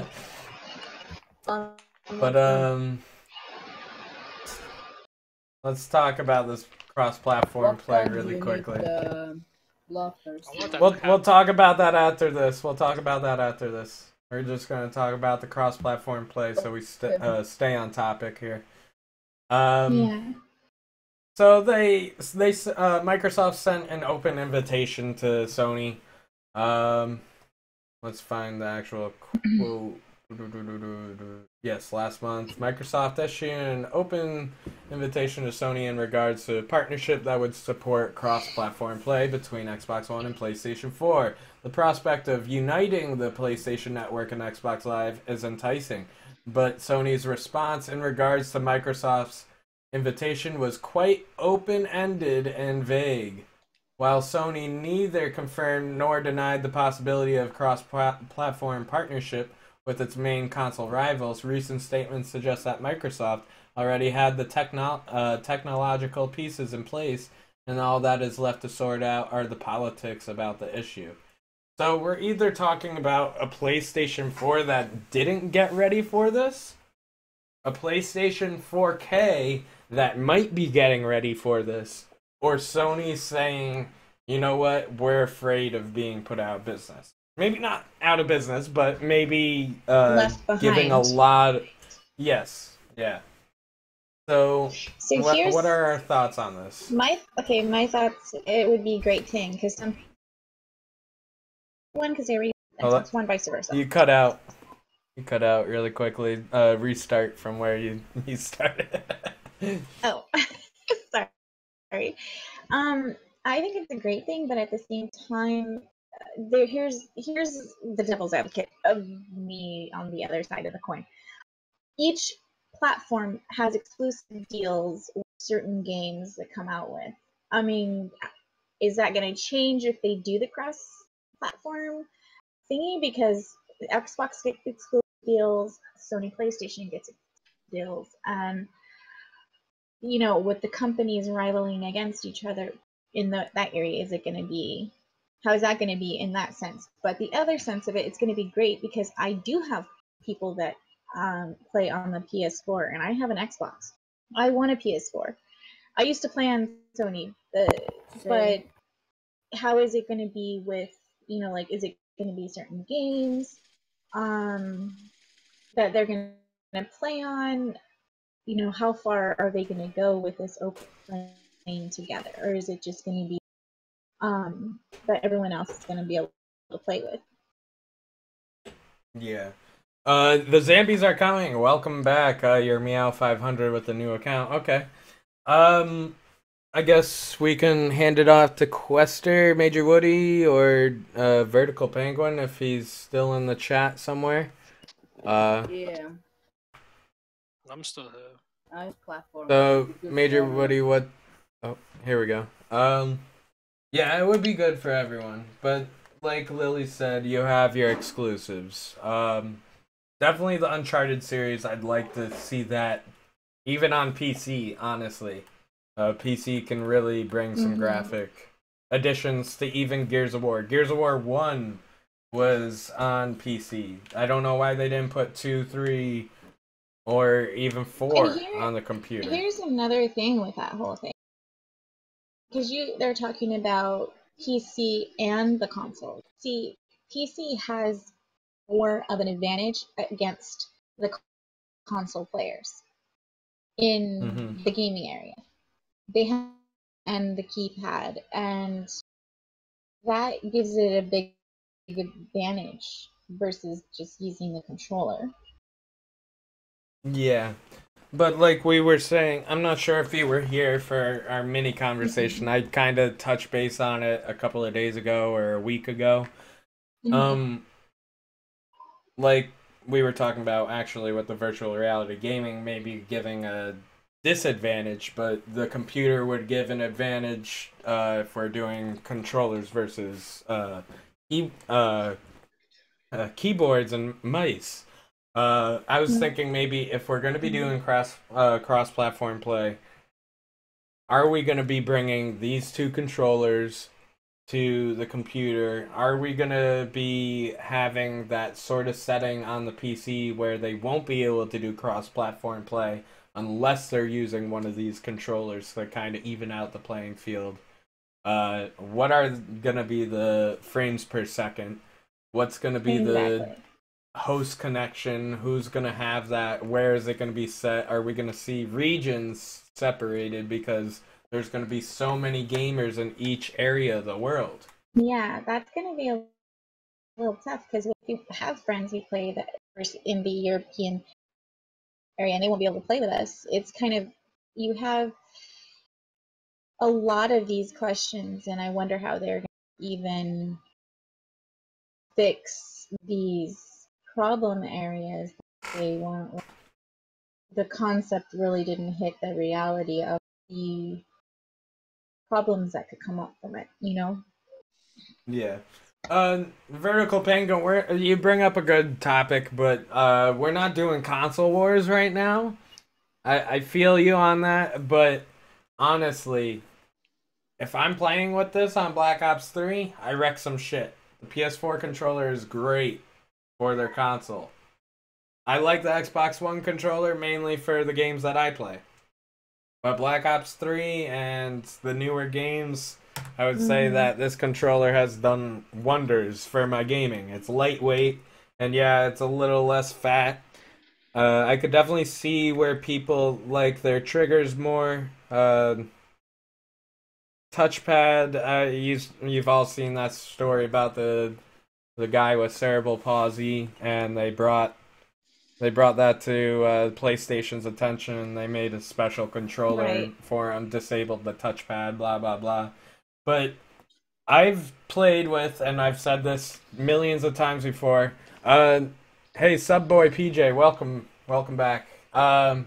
but um, let's talk about this cross-platform What play time really do you quickly. Need the bloodthirsty? I want that We'll to we'll happen. talk about that after this. We'll talk about that after this. We're just gonna talk about the cross-platform play, so we st- uh, stay on topic here. Um, Yeah. So they they uh, Microsoft sent an open invitation to Sony. Um, let's find the actual quote. Yes, last month Microsoft issued an open invitation to Sony in regards to a partnership that would support cross-platform play between Xbox One and PlayStation four. The prospect of uniting the PlayStation Network and Xbox Live is enticing, but Sony's response in regards to Microsoft's invitation was quite open-ended and vague. While Sony neither confirmed nor denied the possibility of cross-platform partnership with its main console rivals, recent statements suggest that Microsoft already had the techno- uh, technological pieces in place, and all that is left to sort out are the politics about the issue. So we're either talking about a PlayStation four that didn't get ready for this, a PlayStation four K that might be getting ready for this, or Sony saying, you know what, we're afraid of being put out of business. Maybe not out of business, but maybe uh, Left behind. giving a lot. Of... Yes, yeah. So, So what, here's what are our thoughts on this? my okay. My thoughts. It would be a great thing because some one because they were Hold Xbox One, vice versa. You cut out. You cut out really quickly. Uh, restart from where you you started. Oh, sorry. Um, I think it's a great thing, but at the same time, uh, there here's here's the devil's advocate of me on the other side of the coin. Each platform has exclusive deals with certain games that come out with. I mean, is that going to change if they do the cross-platform thingy? Because Xbox gets exclusive deals, Sony PlayStation gets deals, and you know, with the companies rivaling against each other in the, that area, is it going to be, how is that going to be in that sense? But the other sense of it, it's going to be great because I do have people that um, play on the P S four, and I have an Xbox. I want a P S four. I used to play on Sony, uh, but how is it going to be with, you know, like, is it going to be certain games? um, that they're going to play on? You know, how far are they going to go with this open playing together, or is it just going to be um, that everyone else is going to be able to play with? Yeah. Uh, the Zambies are coming. Welcome back. Uh, you're Meow five hundred with the new account. Okay. Um, I guess we can hand it off to Quester, Major Woody, or uh, Vertical Penguin if he's still in the chat somewhere. Uh, Yeah, I'm still here. I platform. so, because Major they're- Woody, what... Oh, here we go. Um, yeah, it would be good for everyone, but like Lily said, you have your exclusives. Um, definitely the Uncharted series, I'd like to see that even on P C, honestly. Uh, P C can really bring some Mhm. graphic additions to even Gears of War. Gears of War one was on P C. I don't know why they didn't put two, three, or even four And here- on the computer. Here's another thing with that whole thing, because you they're talking about P C and the console. See, P C has more of an advantage against the c- console players in Mhm. the gaming area. They have and the keypad, and that gives it a big, big advantage versus just using the controller. Yeah. But like we were saying, I'm not sure if you were here for our mini conversation. I kind of touched base on it a couple of days ago or a week ago. Um, like we were talking about actually with the virtual reality gaming maybe giving a disadvantage, but the computer would give an advantage uh, if we're doing controllers versus uh, key, uh, uh, keyboards and mice. Uh, I was thinking maybe if we're going to be doing cross uh, cross platform play, are we going to be bringing these two controllers to the computer? Are we going to be having that sort of setting on the P C where they won't be able to do cross platform play unless they're using one of these controllers to kind of even out the playing field? Uh, what are going to be the frames per second? What's going to be the Exactly. host connection? Who's going to have that? Where is it going to be set? Are we going to see regions separated because there's going to be so many gamers in each area of the world? Yeah, that's going to be a little tough because if you have friends who play that in the European area and they won't be able to play with us, it's kind of, you have a lot of these questions, and I wonder how they're going to even fix these problem areas. They weren't, the concept really didn't hit the reality of the problems that could come up from it, you know? Yeah. Uh, Vertical Penguin, we're, you bring up a good topic, but uh, we're not doing console wars right now. I, I feel you on that, but honestly, if I'm playing with this on Black Ops three, I wreck some shit. The P S four controller is great for their console. I like the Xbox One controller mainly for the games that I play. But Black Ops three and the newer games, I would say Mhm. that this controller has done wonders for my gaming. It's lightweight, and yeah, it's a little less fat. Uh, I could definitely see where people like their triggers more. Uh, touchpad, uh, you, you've all seen that story about the the guy with cerebral palsy, and they brought they brought that to uh, PlayStation's attention, and they made a special controller Right. for him, disabled the touchpad, blah blah blah. But I've played with, and I've said this millions of times before. Uh, hey, Subboy P J, welcome, welcome back. Um,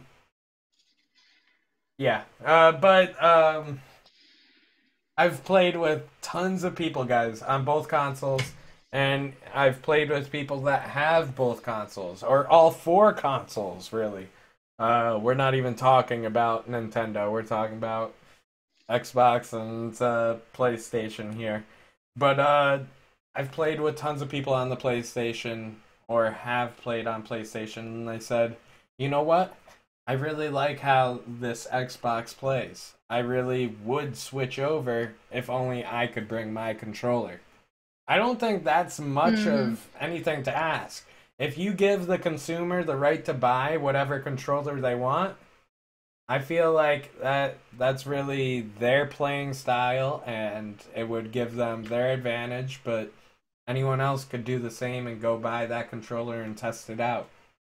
yeah, uh, but um, I've played with tons of people, guys, on both consoles, and I've played with people that have both consoles, or all four consoles, really. Uh, we're not even talking about Nintendo. We're talking about Xbox and uh, PlayStation here. But uh, I've played with tons of people on the PlayStation, or have played on PlayStation, and they said, you know what? I really like how this Xbox plays. I really would switch over if only I could bring my controller. I don't think that's much Mhm. of anything to ask. if you give the consumer the right to buy whatever controller they want, I feel like that that's really their playing style, and it would give them their advantage, but anyone else could do the same and go buy that controller and test it out.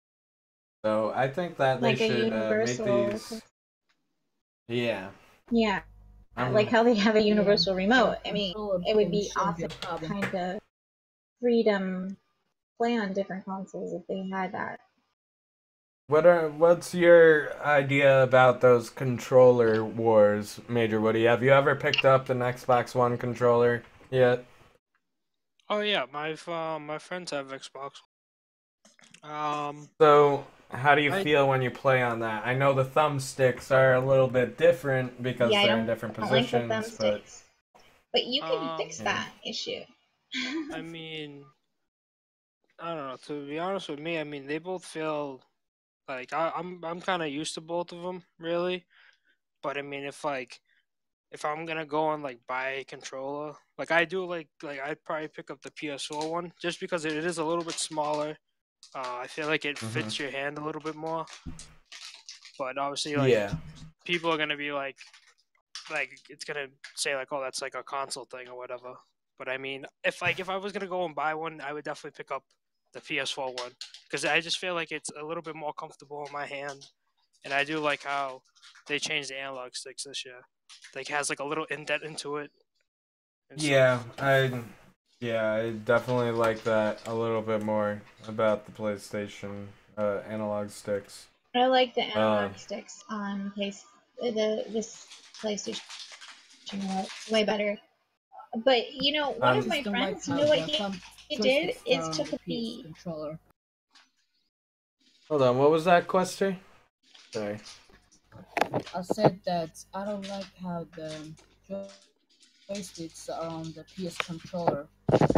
So I think that Like they a should uh, make universal. these. Yeah. Yeah, Um, like how they have a universal Yeah. remote. I mean, Controller it would pin be shouldn't be a awesome problem. kind of freedom play on different consoles if they had that. What are what's your idea about those controller wars, Major Woody? Have you ever picked up an Xbox One controller yet? Oh yeah, my f- uh, my friends have Xbox. Um, So, how do you I- feel when you play on that? I know the thumbsticks are a little bit different because Yeah, I they're in don't, different I don't like the positions, but thumbsticks. But you can Um, fix Yeah. that issue. I mean, I don't know. To be honest with me, I mean they both feel like I, I'm I'm kind of used to both of them, really. But I mean, if like if I'm gonna go and like buy a controller, like I do, like like I'd probably pick up the P S four one just because it is a little bit smaller. Uh, I feel like it Mhm. fits your hand a little bit more. But obviously, like yeah. people are gonna be like, like it's gonna say like, oh, that's like a console thing or whatever. But I mean, if like if I was gonna go and buy one, I would definitely pick up the P S four one because I just feel like it's a little bit more comfortable in my hand, and I do like how they changed the analog sticks this year. Like it has like a little indent into it. and stuff. Yeah, I yeah, I definitely like that a little bit more about the PlayStation uh, analog sticks. I like the analog Um, sticks on place the this PlayStation way- way better. But you know, one Um, of my Just don't like friends, you how know what the he, thumb he did joysticks is are on took the a P S P. controller. Hold on, what was that question? Sorry. I said that I don't like how the joy- joysticks are on the P S controller.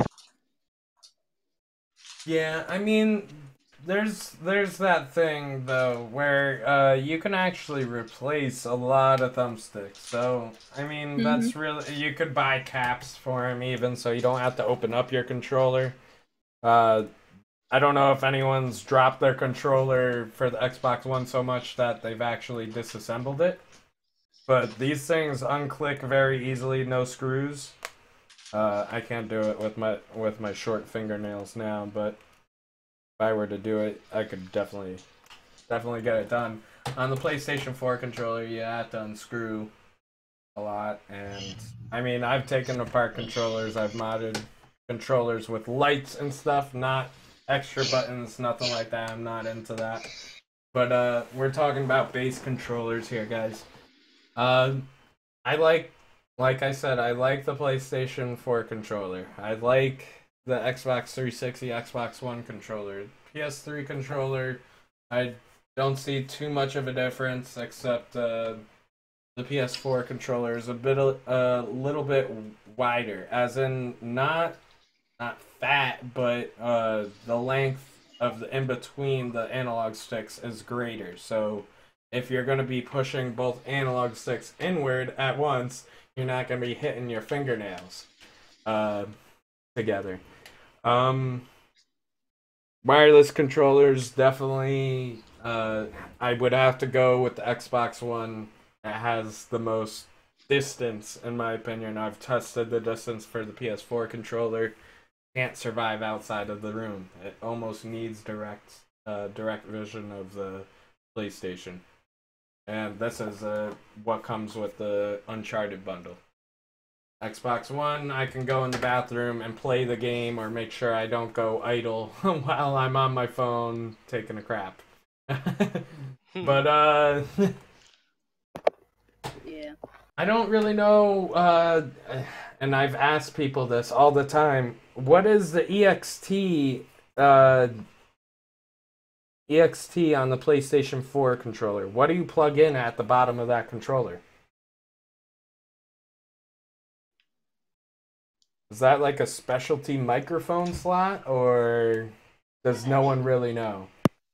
Yeah, I mean, there's there's that thing though where uh, you can actually replace a lot of thumbsticks. So I mean, that's really you could buy caps for them even, so you don't have to open up your controller. Uh, I don't know if anyone's dropped their controller for the Xbox One so much that they've actually disassembled it. But these things unclick very easily, no screws. Uh, I can't do it with my with my short fingernails now, but if I were to do it, I could definitely definitely get it done. On the PlayStation four controller, you have to unscrew a lot, and I mean, I've taken apart controllers, I've modded controllers with lights and stuff, not extra buttons, nothing like that. I'm not into that. But uh, we're talking about base controllers here, guys. Uh, I like, like I said, I like the PlayStation four controller. I like the Xbox three sixty, Xbox One controller. P S three controller, I don't see too much of a difference, except uh, the P S four controller is a bit, a uh, little bit wider, as in not not fat, but uh, the length of the in between the analog sticks is greater. So if you're going to be pushing both analog sticks inward at once, you're not going to be hitting your fingernails uh, together. Um, wireless controllers, definitely. Uh, I would have to go with the Xbox One. It has the most distance, in my opinion. I've tested the distance for the P S four controller. Can't survive outside of the room. It almost needs direct, uh, direct vision of the PlayStation. And this is uh, what comes with the Uncharted bundle. Xbox One, I can go in the bathroom and play the game or make sure I don't go idle while I'm on my phone taking a crap. But, uh... Yeah. I don't really know, uh... and I've asked people this all the time. What is the E X T, uh... E X T on the PlayStation four controller? What do you plug in at the bottom of that controller? Is that like a specialty microphone slot, or does no one really know?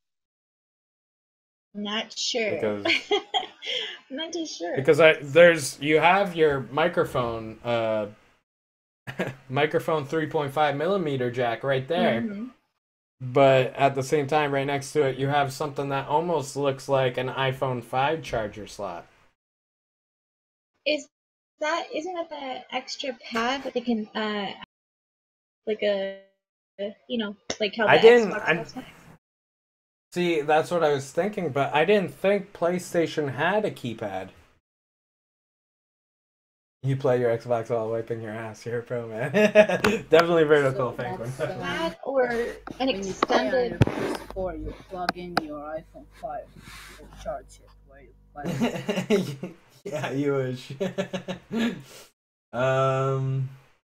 Not sure. Because I'm not too sure. because I there's you have your microphone uh microphone three point five millimeter jack right there. Mhm. but at the same time, right next to it, you have something that almost looks like an iPhone five charger slot. Is that isn't that the extra pad that they can uh like a you know like how the I didn't. Xbox I, has one? see, that's what I was thinking, but I didn't think PlayStation had a keypad. You play your Xbox while wiping your ass. You're a pro, man. Definitely vertical So penguin. that's, uh, Pad or an When you play on your extended? P S four, you plug in your iPhone five to charge it while you play. Yeah, you wish. um,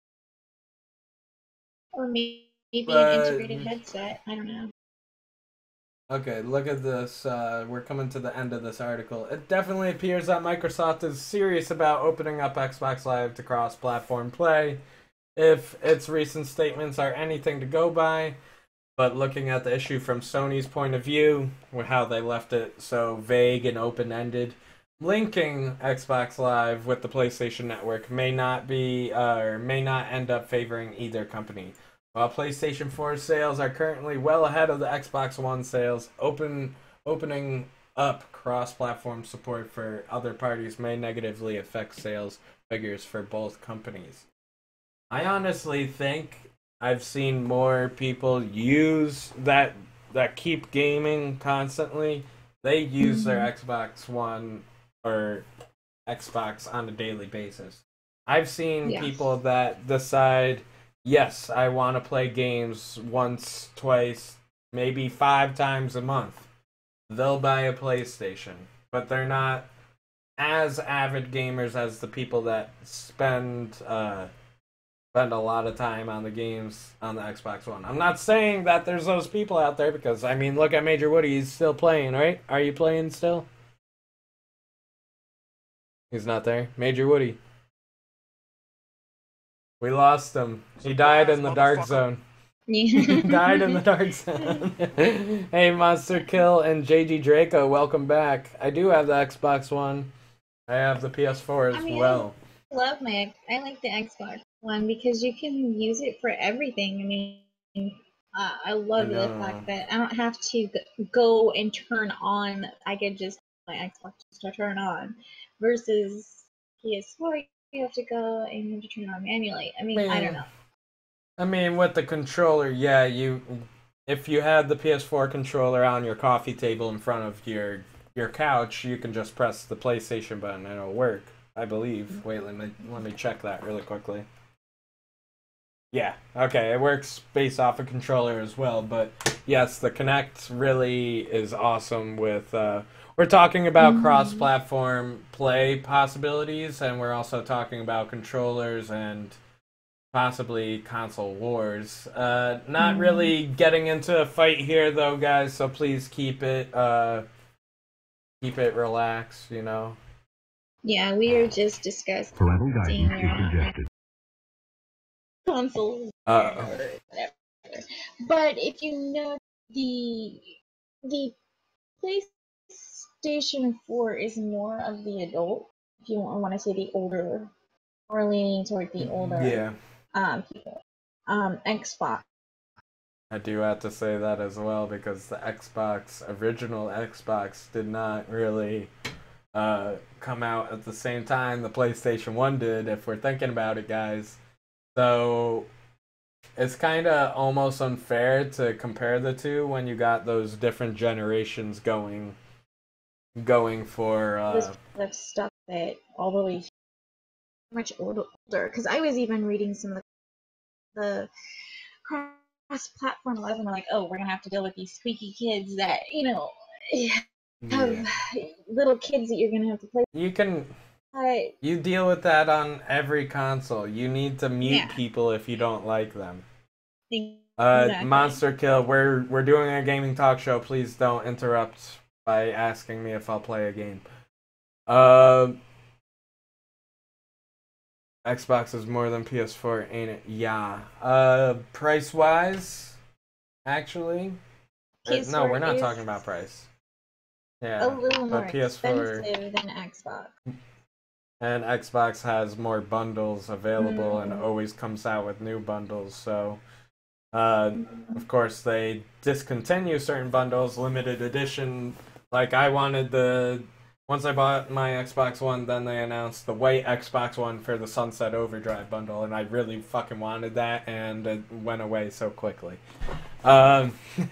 Or maybe an But- integrated headset. I don't know. okay, look at this. Uh, we're coming to the end of this article. It definitely appears that Microsoft is serious about opening up Xbox Live to cross-platform play, if its recent statements are anything to go by. But looking at the issue from Sony's point of view, with how they left it so vague and open-ended, linking Xbox Live with the PlayStation Network may not be, uh, or may not end up favoring either company. While PlayStation four sales are currently well ahead of the Xbox One sales, open opening up cross-platform support for other parties may negatively affect sales figures for both companies. I honestly think I've seen more people use that that keep gaming constantly. They use their Xbox One or Xbox on a daily basis. I've seen Yes. people that decide, yes, I want to play games once, twice, maybe five times a month. They'll buy a PlayStation, but they're not as avid gamers as the people that spend uh, spend a lot of time on the games on the Xbox One. I'm not saying that there's those people out there because, I mean, look at Major Woody. He's still playing, right? Are you playing still? He's not there. Major Woody. We lost him. He died in the dark Motherfucker. zone. He died in the dark zone. Hey, Monster Kill and J G Draco, welcome back. I do have the Xbox One. I have the P S four as I mean, well. I love my I like the Xbox One because you can use it for everything. I mean, uh, I love I the know. fact that I don't have to g- go and turn on. I could just my Xbox just to turn on, versus P S four you have to go and you have to turn it on manually. I mean, I don't know. I mean, with the controller, yeah, you if you had the P S four controller on your coffee table in front of your your couch, you can just press the PlayStation button and it'll work, I believe. Wait, let me let me check that really quickly. Yeah, okay, it works based off a controller as well, but yes, the Kinect really is awesome with uh we're talking about cross-platform play possibilities, and we're also talking about controllers and possibly console wars. Uh, not really getting into a fight here, though, guys. So please keep it, uh, keep it relaxed. You know. Yeah, we are just discussing Parental guidance uh, is suggested. consoles Uh, or whatever. But if you know the the PlayStation four is more of the adult. If you want to say the older, or leaning toward the older yeah, um people. Um, Xbox. I do have to say that as well because the Xbox, original Xbox, did not really uh, come out at the same time the PlayStation one did. If we're thinking about it, guys, so it's kind of almost unfair to compare the two when you got those different generations going going for This uh kind of stuff that all the way much older. Because I was even reading some of the the cross-platform eleven. Like, oh, we're gonna have to deal with these squeaky kids that you know have yeah. little kids that you're gonna have to play. You can But you deal with that on every console. You need to mute Yeah. people if you don't like them. Exactly. Uh Monster Kill, we're we're doing a gaming talk show. Please don't interrupt by asking me if I'll play a game. Uh Xbox is more than P S four, ain't it? Yeah. Uh price wise, actually. Uh, no, we're not P S four talking is about price. a Yeah. little more But P S four expensive than Xbox. and Xbox has more bundles available and Mhm. always comes out with new bundles, so Uh, of course, they discontinue certain bundles, limited edition. Like, I wanted the... Once I bought my Xbox One, then they announced the white Xbox One for the Sunset Overdrive bundle, and I really fucking wanted that, and it went away so quickly. Um,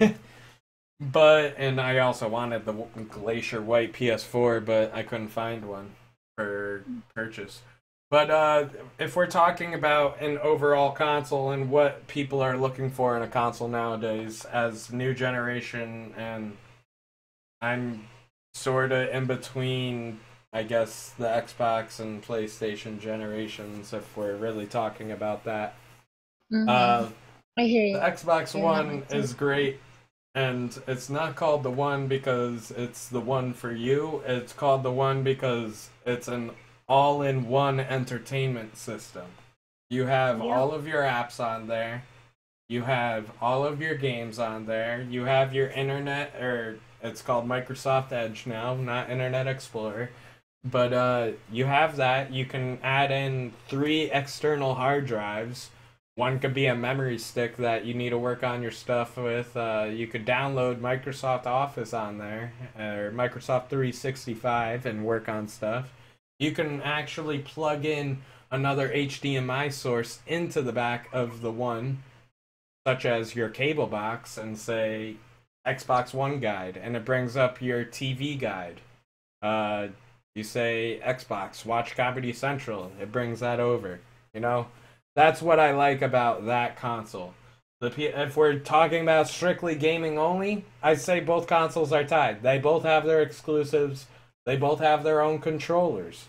but, and I also wanted the Glacier White P S four, but I couldn't find one for purchase. But uh, if we're talking about an overall console and what people are looking for in a console nowadays as new generation, and I'm sort of in between, I guess, the Xbox and PlayStation generations, if we're really talking about that. Mhm. Uh, I hear you. the Xbox Yeah, One that makes is sense. great, and it's not called the One because it's the one for you. It's called the One because it's an all-in-one entertainment system. You have Yeah. all of your apps on there. You have all of your games on there. You have your internet, or it's called Microsoft Edge now, not Internet Explorer. But uh, you have that. You can add in three external hard drives. One could be a memory stick that you need to work on your stuff with. Uh, you could download Microsoft Office on there, or Microsoft three sixty-five, and work on stuff. You can actually plug in another H D M I source into the back of the One, such as your cable box, and say Xbox One guide, and it brings up your T V guide. Uh, you say Xbox, watch Comedy Central, it brings that over. You know, that's what I like about that console. The P- if we're talking about strictly gaming only, I say both consoles are tied. They both have their exclusives. They both have their own controllers.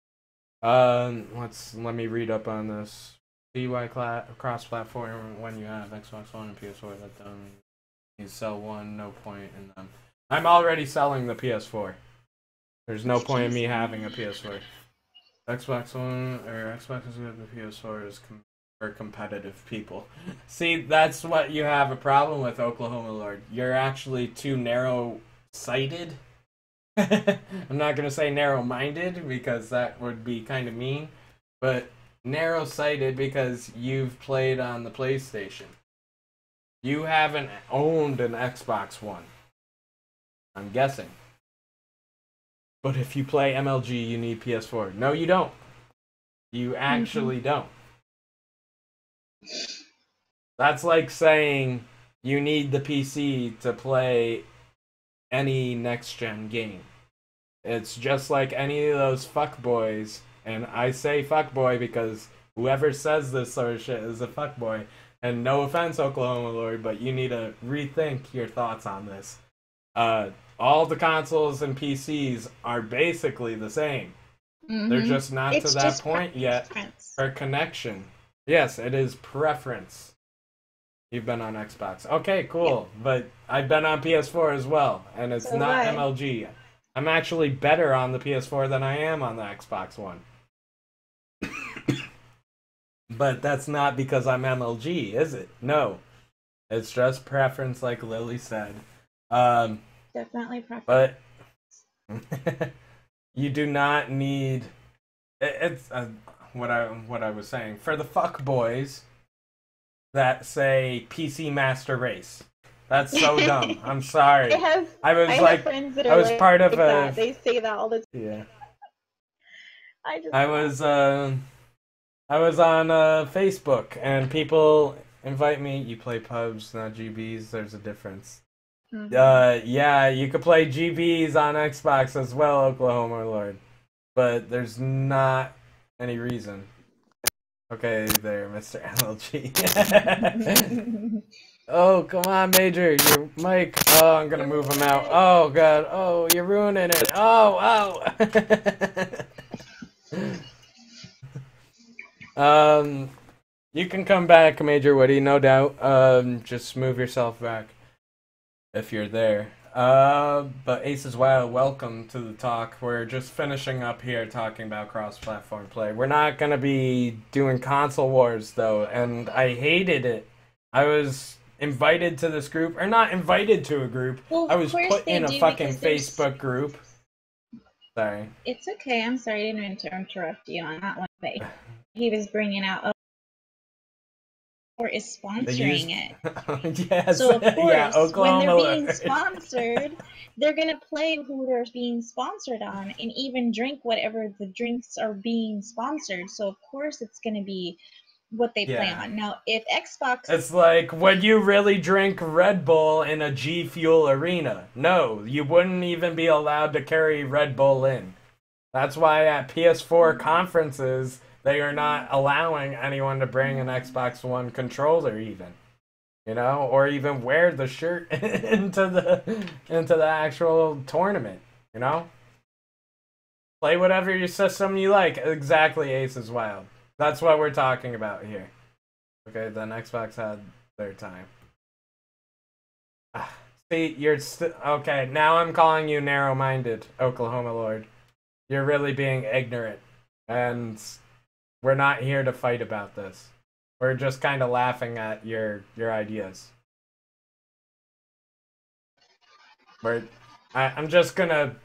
Um, let's let me read up on this. C Y cla- cross-platform when you have Xbox One and P S four. That done. You sell one, no point in them. I'm already selling the P S four. There's no point in me having a P S four. Xbox One or Xbox is good. The P S four is com- for competitive people. See, that's what you have a problem with, Oklahoma Lord. You're actually too narrow-sighted. I'm not gonna say narrow-minded because that would be kind of mean, but narrow-sighted because you've played on the PlayStation. You haven't owned an Xbox One, I'm guessing. But if you play M L G, you need P S four. No, you don't. You actually mm-hmm. don't. That's like saying you need the P C to play any next-gen game. It's just like any of those fuckboys, and I say fuckboy because whoever says this sort of shit is a fuckboy. And no offense, Oklahoma Lord, but you need to rethink your thoughts on this. Uh, all the consoles and P Cs are basically the same. Mm-hmm. They're just not it's to that point yet for connection. Yes, it is preference. You've been on Xbox. Okay, cool. Yep. But I've been on P S four as well, and it's so not what? M L G. I'm actually better on the P S four than I am on the Xbox One. But that's not because I'm M L G, is it? No. It's just preference, like Lily said. Um, Definitely preference. But you do not need... It, it's uh, what I what I was saying. For the fuck boys that say P C Master Race. That's so dumb. I'm sorry. I have, I was I like, have friends that are I was like part of that. a... They say that all the time. Yeah. I just. I was, uh... I was on uh, Facebook, and people invite me. You play pubs, not G Bs. There's a difference. Mm-hmm. Uh, yeah, you could play G Bs on Xbox as well, Oklahoma Lord. But there's not any reason. Okay, there, Mister L L G. Oh, come on, Major. Your mic. Oh, I'm gonna move him out. Oh, God. Oh, you're ruining it. Oh, oh. um, you can come back, Major Woody, no doubt. Um, just move yourself back if you're there. Uh, but Aces Wild, welcome to the talk. We're just finishing up here talking about cross-platform play. We're not gonna be doing console wars, though, and I hated it. I was invited to this group, or not invited to a group. Well, I was put in a fucking Facebook there's... group. Sorry. It's okay. I'm sorry. I didn't mean to interrupt you on that one, but he was bringing out four is They used... sponsoring it. Yes. So of course, Yeah, when Oklahoma. they're being sponsored, they're gonna play who they're being sponsored on, and even drink whatever the drinks are being sponsored. So of course, it's gonna be what they play Yeah. on. Now, if Xbox, It's like, would you really drink Red Bull in a G Fuel arena? No, you wouldn't even be allowed to carry Red Bull in. That's why at P S four conferences, they are not allowing anyone to bring an Xbox One controller even. You know, or even wear the shirt into the into the actual tournament, you know? Play whatever your system you like. Exactly, Ace is Wild. That's what we're talking about here. Okay, then Xbox had their time. Ah, see, you're st- okay, now I'm calling you narrow-minded, Oklahoma Lord. You're really being ignorant. And we're not here to fight about this. We're just kind of laughing at your your ideas. We're, I, I'm just gonna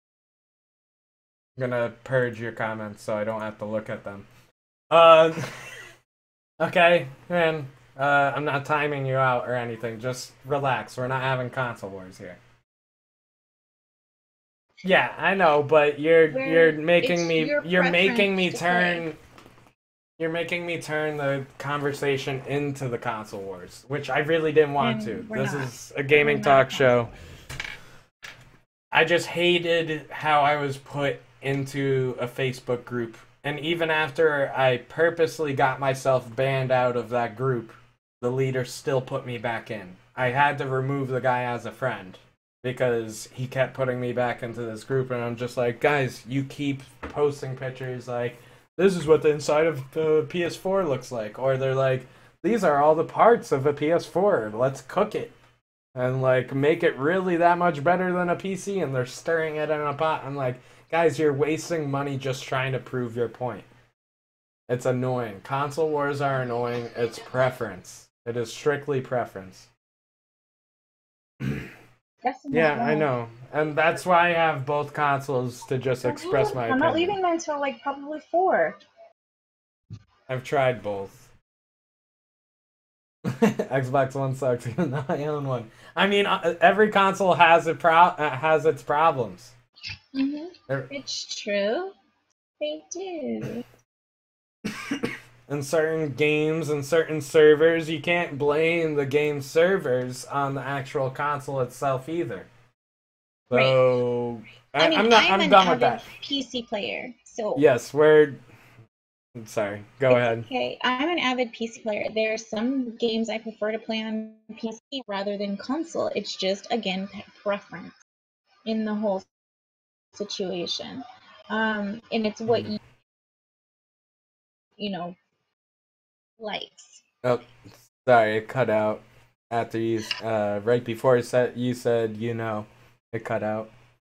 gonna purge your comments so I don't have to look at them. Uh, okay, man. Uh, I'm not timing you out or anything. Just relax. We're not having console wars here. Yeah, I know, but you're Where you're making it's me your you're making preference me to turn. play. You're making me turn the conversation into the console wars, which I really didn't want And to. we're This not. is a gaming We're not talk console show. I just hated how I was put into a Facebook group. And even after I purposely got myself banned out of that group, the leader still put me back in. I had to remove the guy as a friend because he kept putting me back into this group. And I'm just like, guys, you keep posting pictures like, this is what the inside of the P S four looks like. Or they're like, these are all the parts of a P S four. Let's cook it. And, like, make it really that much better than a P C. And they're stirring it in a pot. I'm like, guys, you're wasting money just trying to prove your point. It's annoying. Console wars are annoying. It's preference. It is strictly preference. That's not Yeah, I wrong. know. And that's why I have both consoles to just express my I'm not opinion. leaving them until like probably four. I've tried both. Xbox One sucks, even though I own one. I mean, uh, every console has a pro- uh, has its problems. Mm-hmm. There- It's true. They do. In certain games and certain servers, you can't blame the game servers on the actual console itself either. So, I, I mean, I'm not. I'm I'm an done with avid that. P C player, so Yes, we're. Sorry. Go it's ahead. okay. I'm an avid P C player. There are some games I prefer to play on P C rather than console. It's just again pe- preference in the whole situation, um, and it's what Mhm. you you know likes. Oh, sorry, it cut out after you. Uh, right before you said you said you know, it cut out.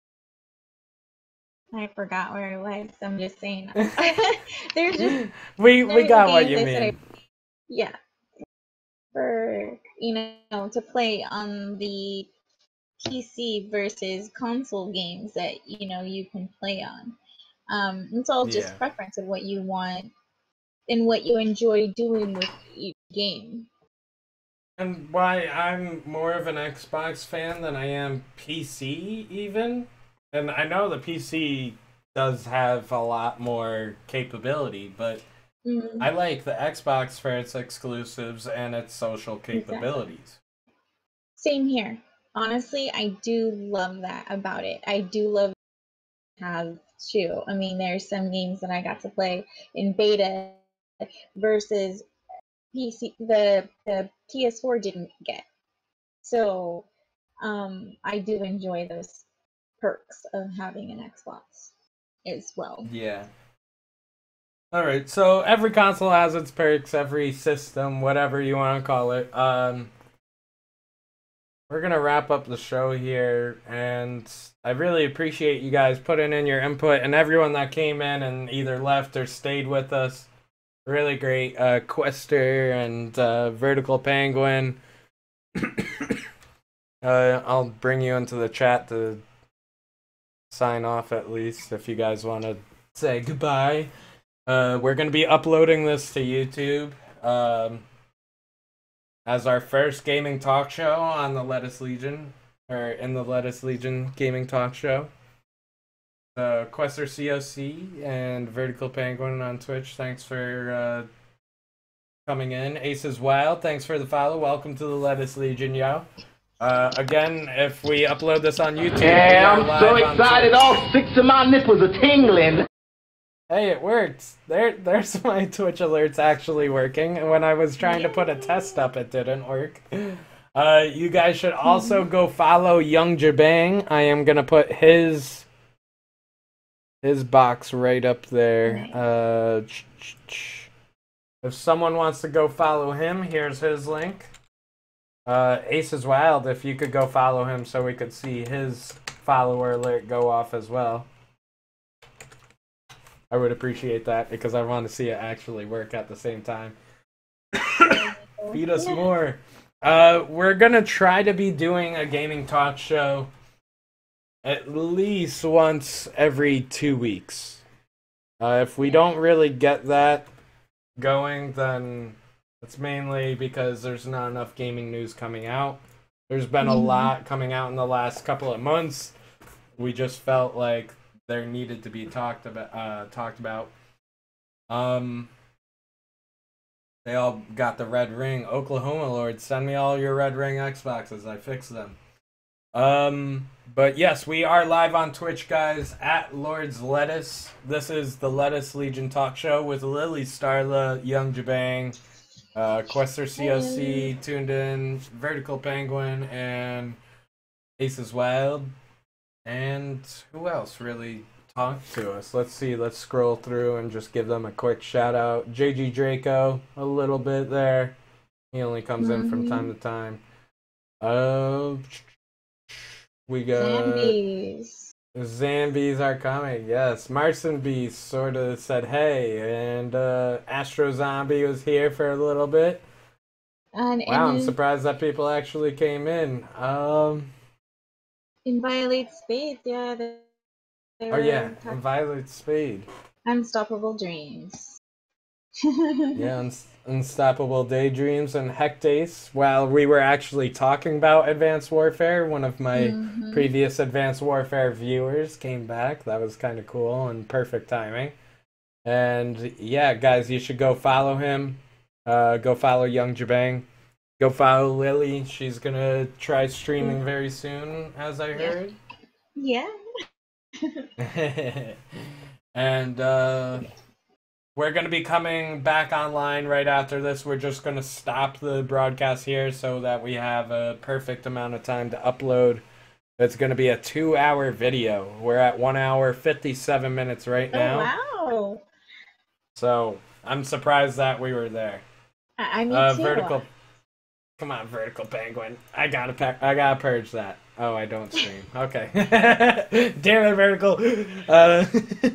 I forgot where I was. I'm just saying. There's just we we certain got what games you I said I- mean. yeah, for you know to play on the P C versus console games that you know you can play on. Um, it's all just Yeah. preference of what you want and what you enjoy doing with each game. And why I'm more of an Xbox fan than I am P C even. And I know the P C does have a lot more capability, but Mm, I like the Xbox for its exclusives and its social capabilities. Same here. Honestly, I do love that about it. I do love to have too. I mean, there's some games that I got to play in beta versus P C the the P S four didn't get. So um, I do enjoy those perks of having an Xbox as well. Yeah. Alright, so every console has its perks, every system, whatever you want to call it. Um, we're going to wrap up the show here, and I really appreciate you guys putting in your input, and everyone that came in and either left or stayed with us. Really great. Uh, Quester and uh, Vertical Penguin. uh, I'll bring you into the chat to sign off at least, if you guys want to say goodbye. Uh, we're going to be uploading this to YouTube. Um, as our first gaming talk show on the Lettuce Legion, or in the Lettuce Legion gaming talk show. Uh, Quester C O C and Vertical Penguin on Twitch, thanks for uh, coming in. Aces Wild, thanks for the follow. Welcome to the Lettuce Legion, yo. Uh, again, if we upload this on YouTube, yeah, I'm so excited. All six of my nipples are tingling. Hey, it worked. There, there's my Twitch alerts actually working. And when I was trying to put a test up, it didn't work. Uh, you guys should also go follow Young Jabang. I am gonna put his his box right up there. Uh, if someone wants to go follow him, here's his link. Uh, Aces Wild, if you could go follow him so we could see his follower alert go off as well. I would appreciate that because I want to see it actually work at the same time. Feed us more. Uh, we're gonna try to be doing a gaming talk show at least once every two weeks. Uh, if we don't really get that going, then it's mainly because there's not enough gaming news coming out. There's been a lot coming out in the last couple of months. We just felt like there needed to be talked about. Uh, talked about. Um, they all got the red ring. Oklahoma Lord, send me all your red ring Xboxes. I fixed them. Um, but yes, we are live on Twitch, guys, at Lord's Lettuce. This is the Lettuce Legion Talk Show with Lily Starla, Young Jabang, uh, Quester C O C, tuned in, Vertical Penguin, and Aces Wild. And who else really talked to us? Let's see, let's scroll through and just give them a quick shout out. J G Draco, a little bit there. He only comes mm-hmm. in from time to time. Uh, we got... Zambies. Zambies are coming, yes. Marson Beast sort of said hey, and uh, Astro Zombie was here for a little bit. And wow, in, I'm surprised that people actually came in. Um, Inviolate Spade, yeah. They, they oh yeah, Inviolate Spade. Unstoppable Dreams. yeah, un Unstoppable Daydreams and Hectace. While we were actually talking about Advanced Warfare, one of my mm-hmm. previous Advanced Warfare viewers came back. That was kind of cool and perfect timing. And yeah, guys, you should go follow him. Uh, go follow Young Jabang. Go follow Lily. She's gonna try streaming very soon, as I heard. Yeah. yeah. and uh, we're gonna be coming back online right after this. We're just gonna stop the broadcast here so that we have a perfect amount of time to upload. It's gonna be a two-hour video. We're at one hour fifty-seven minutes right now. Oh, wow. So I'm surprised that we were there. I, I mean, uh, too. Vertical. Come on, Vertical Penguin. I gotta pack. I gotta purge that. Oh, I don't stream. Okay. Damn it, Vertical. Uh,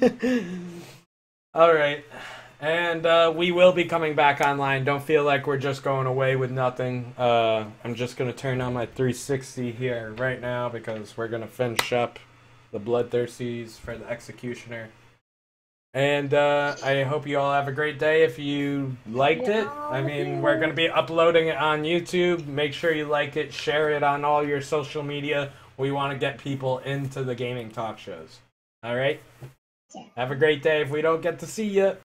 all right. And uh, we will be coming back online. Don't feel like we're just going away with nothing. Uh, I'm just gonna turn on my three sixty here right now because we're gonna finish up the Bloodthirsties for the Executioner. And uh, I hope you all have a great day. If you liked yeah, it, I mean, we're going to be uploading it on YouTube. Make sure you like it, share it on all your social media. We want to get people into the gaming talk shows. All right? Have a great day if we don't get to see you.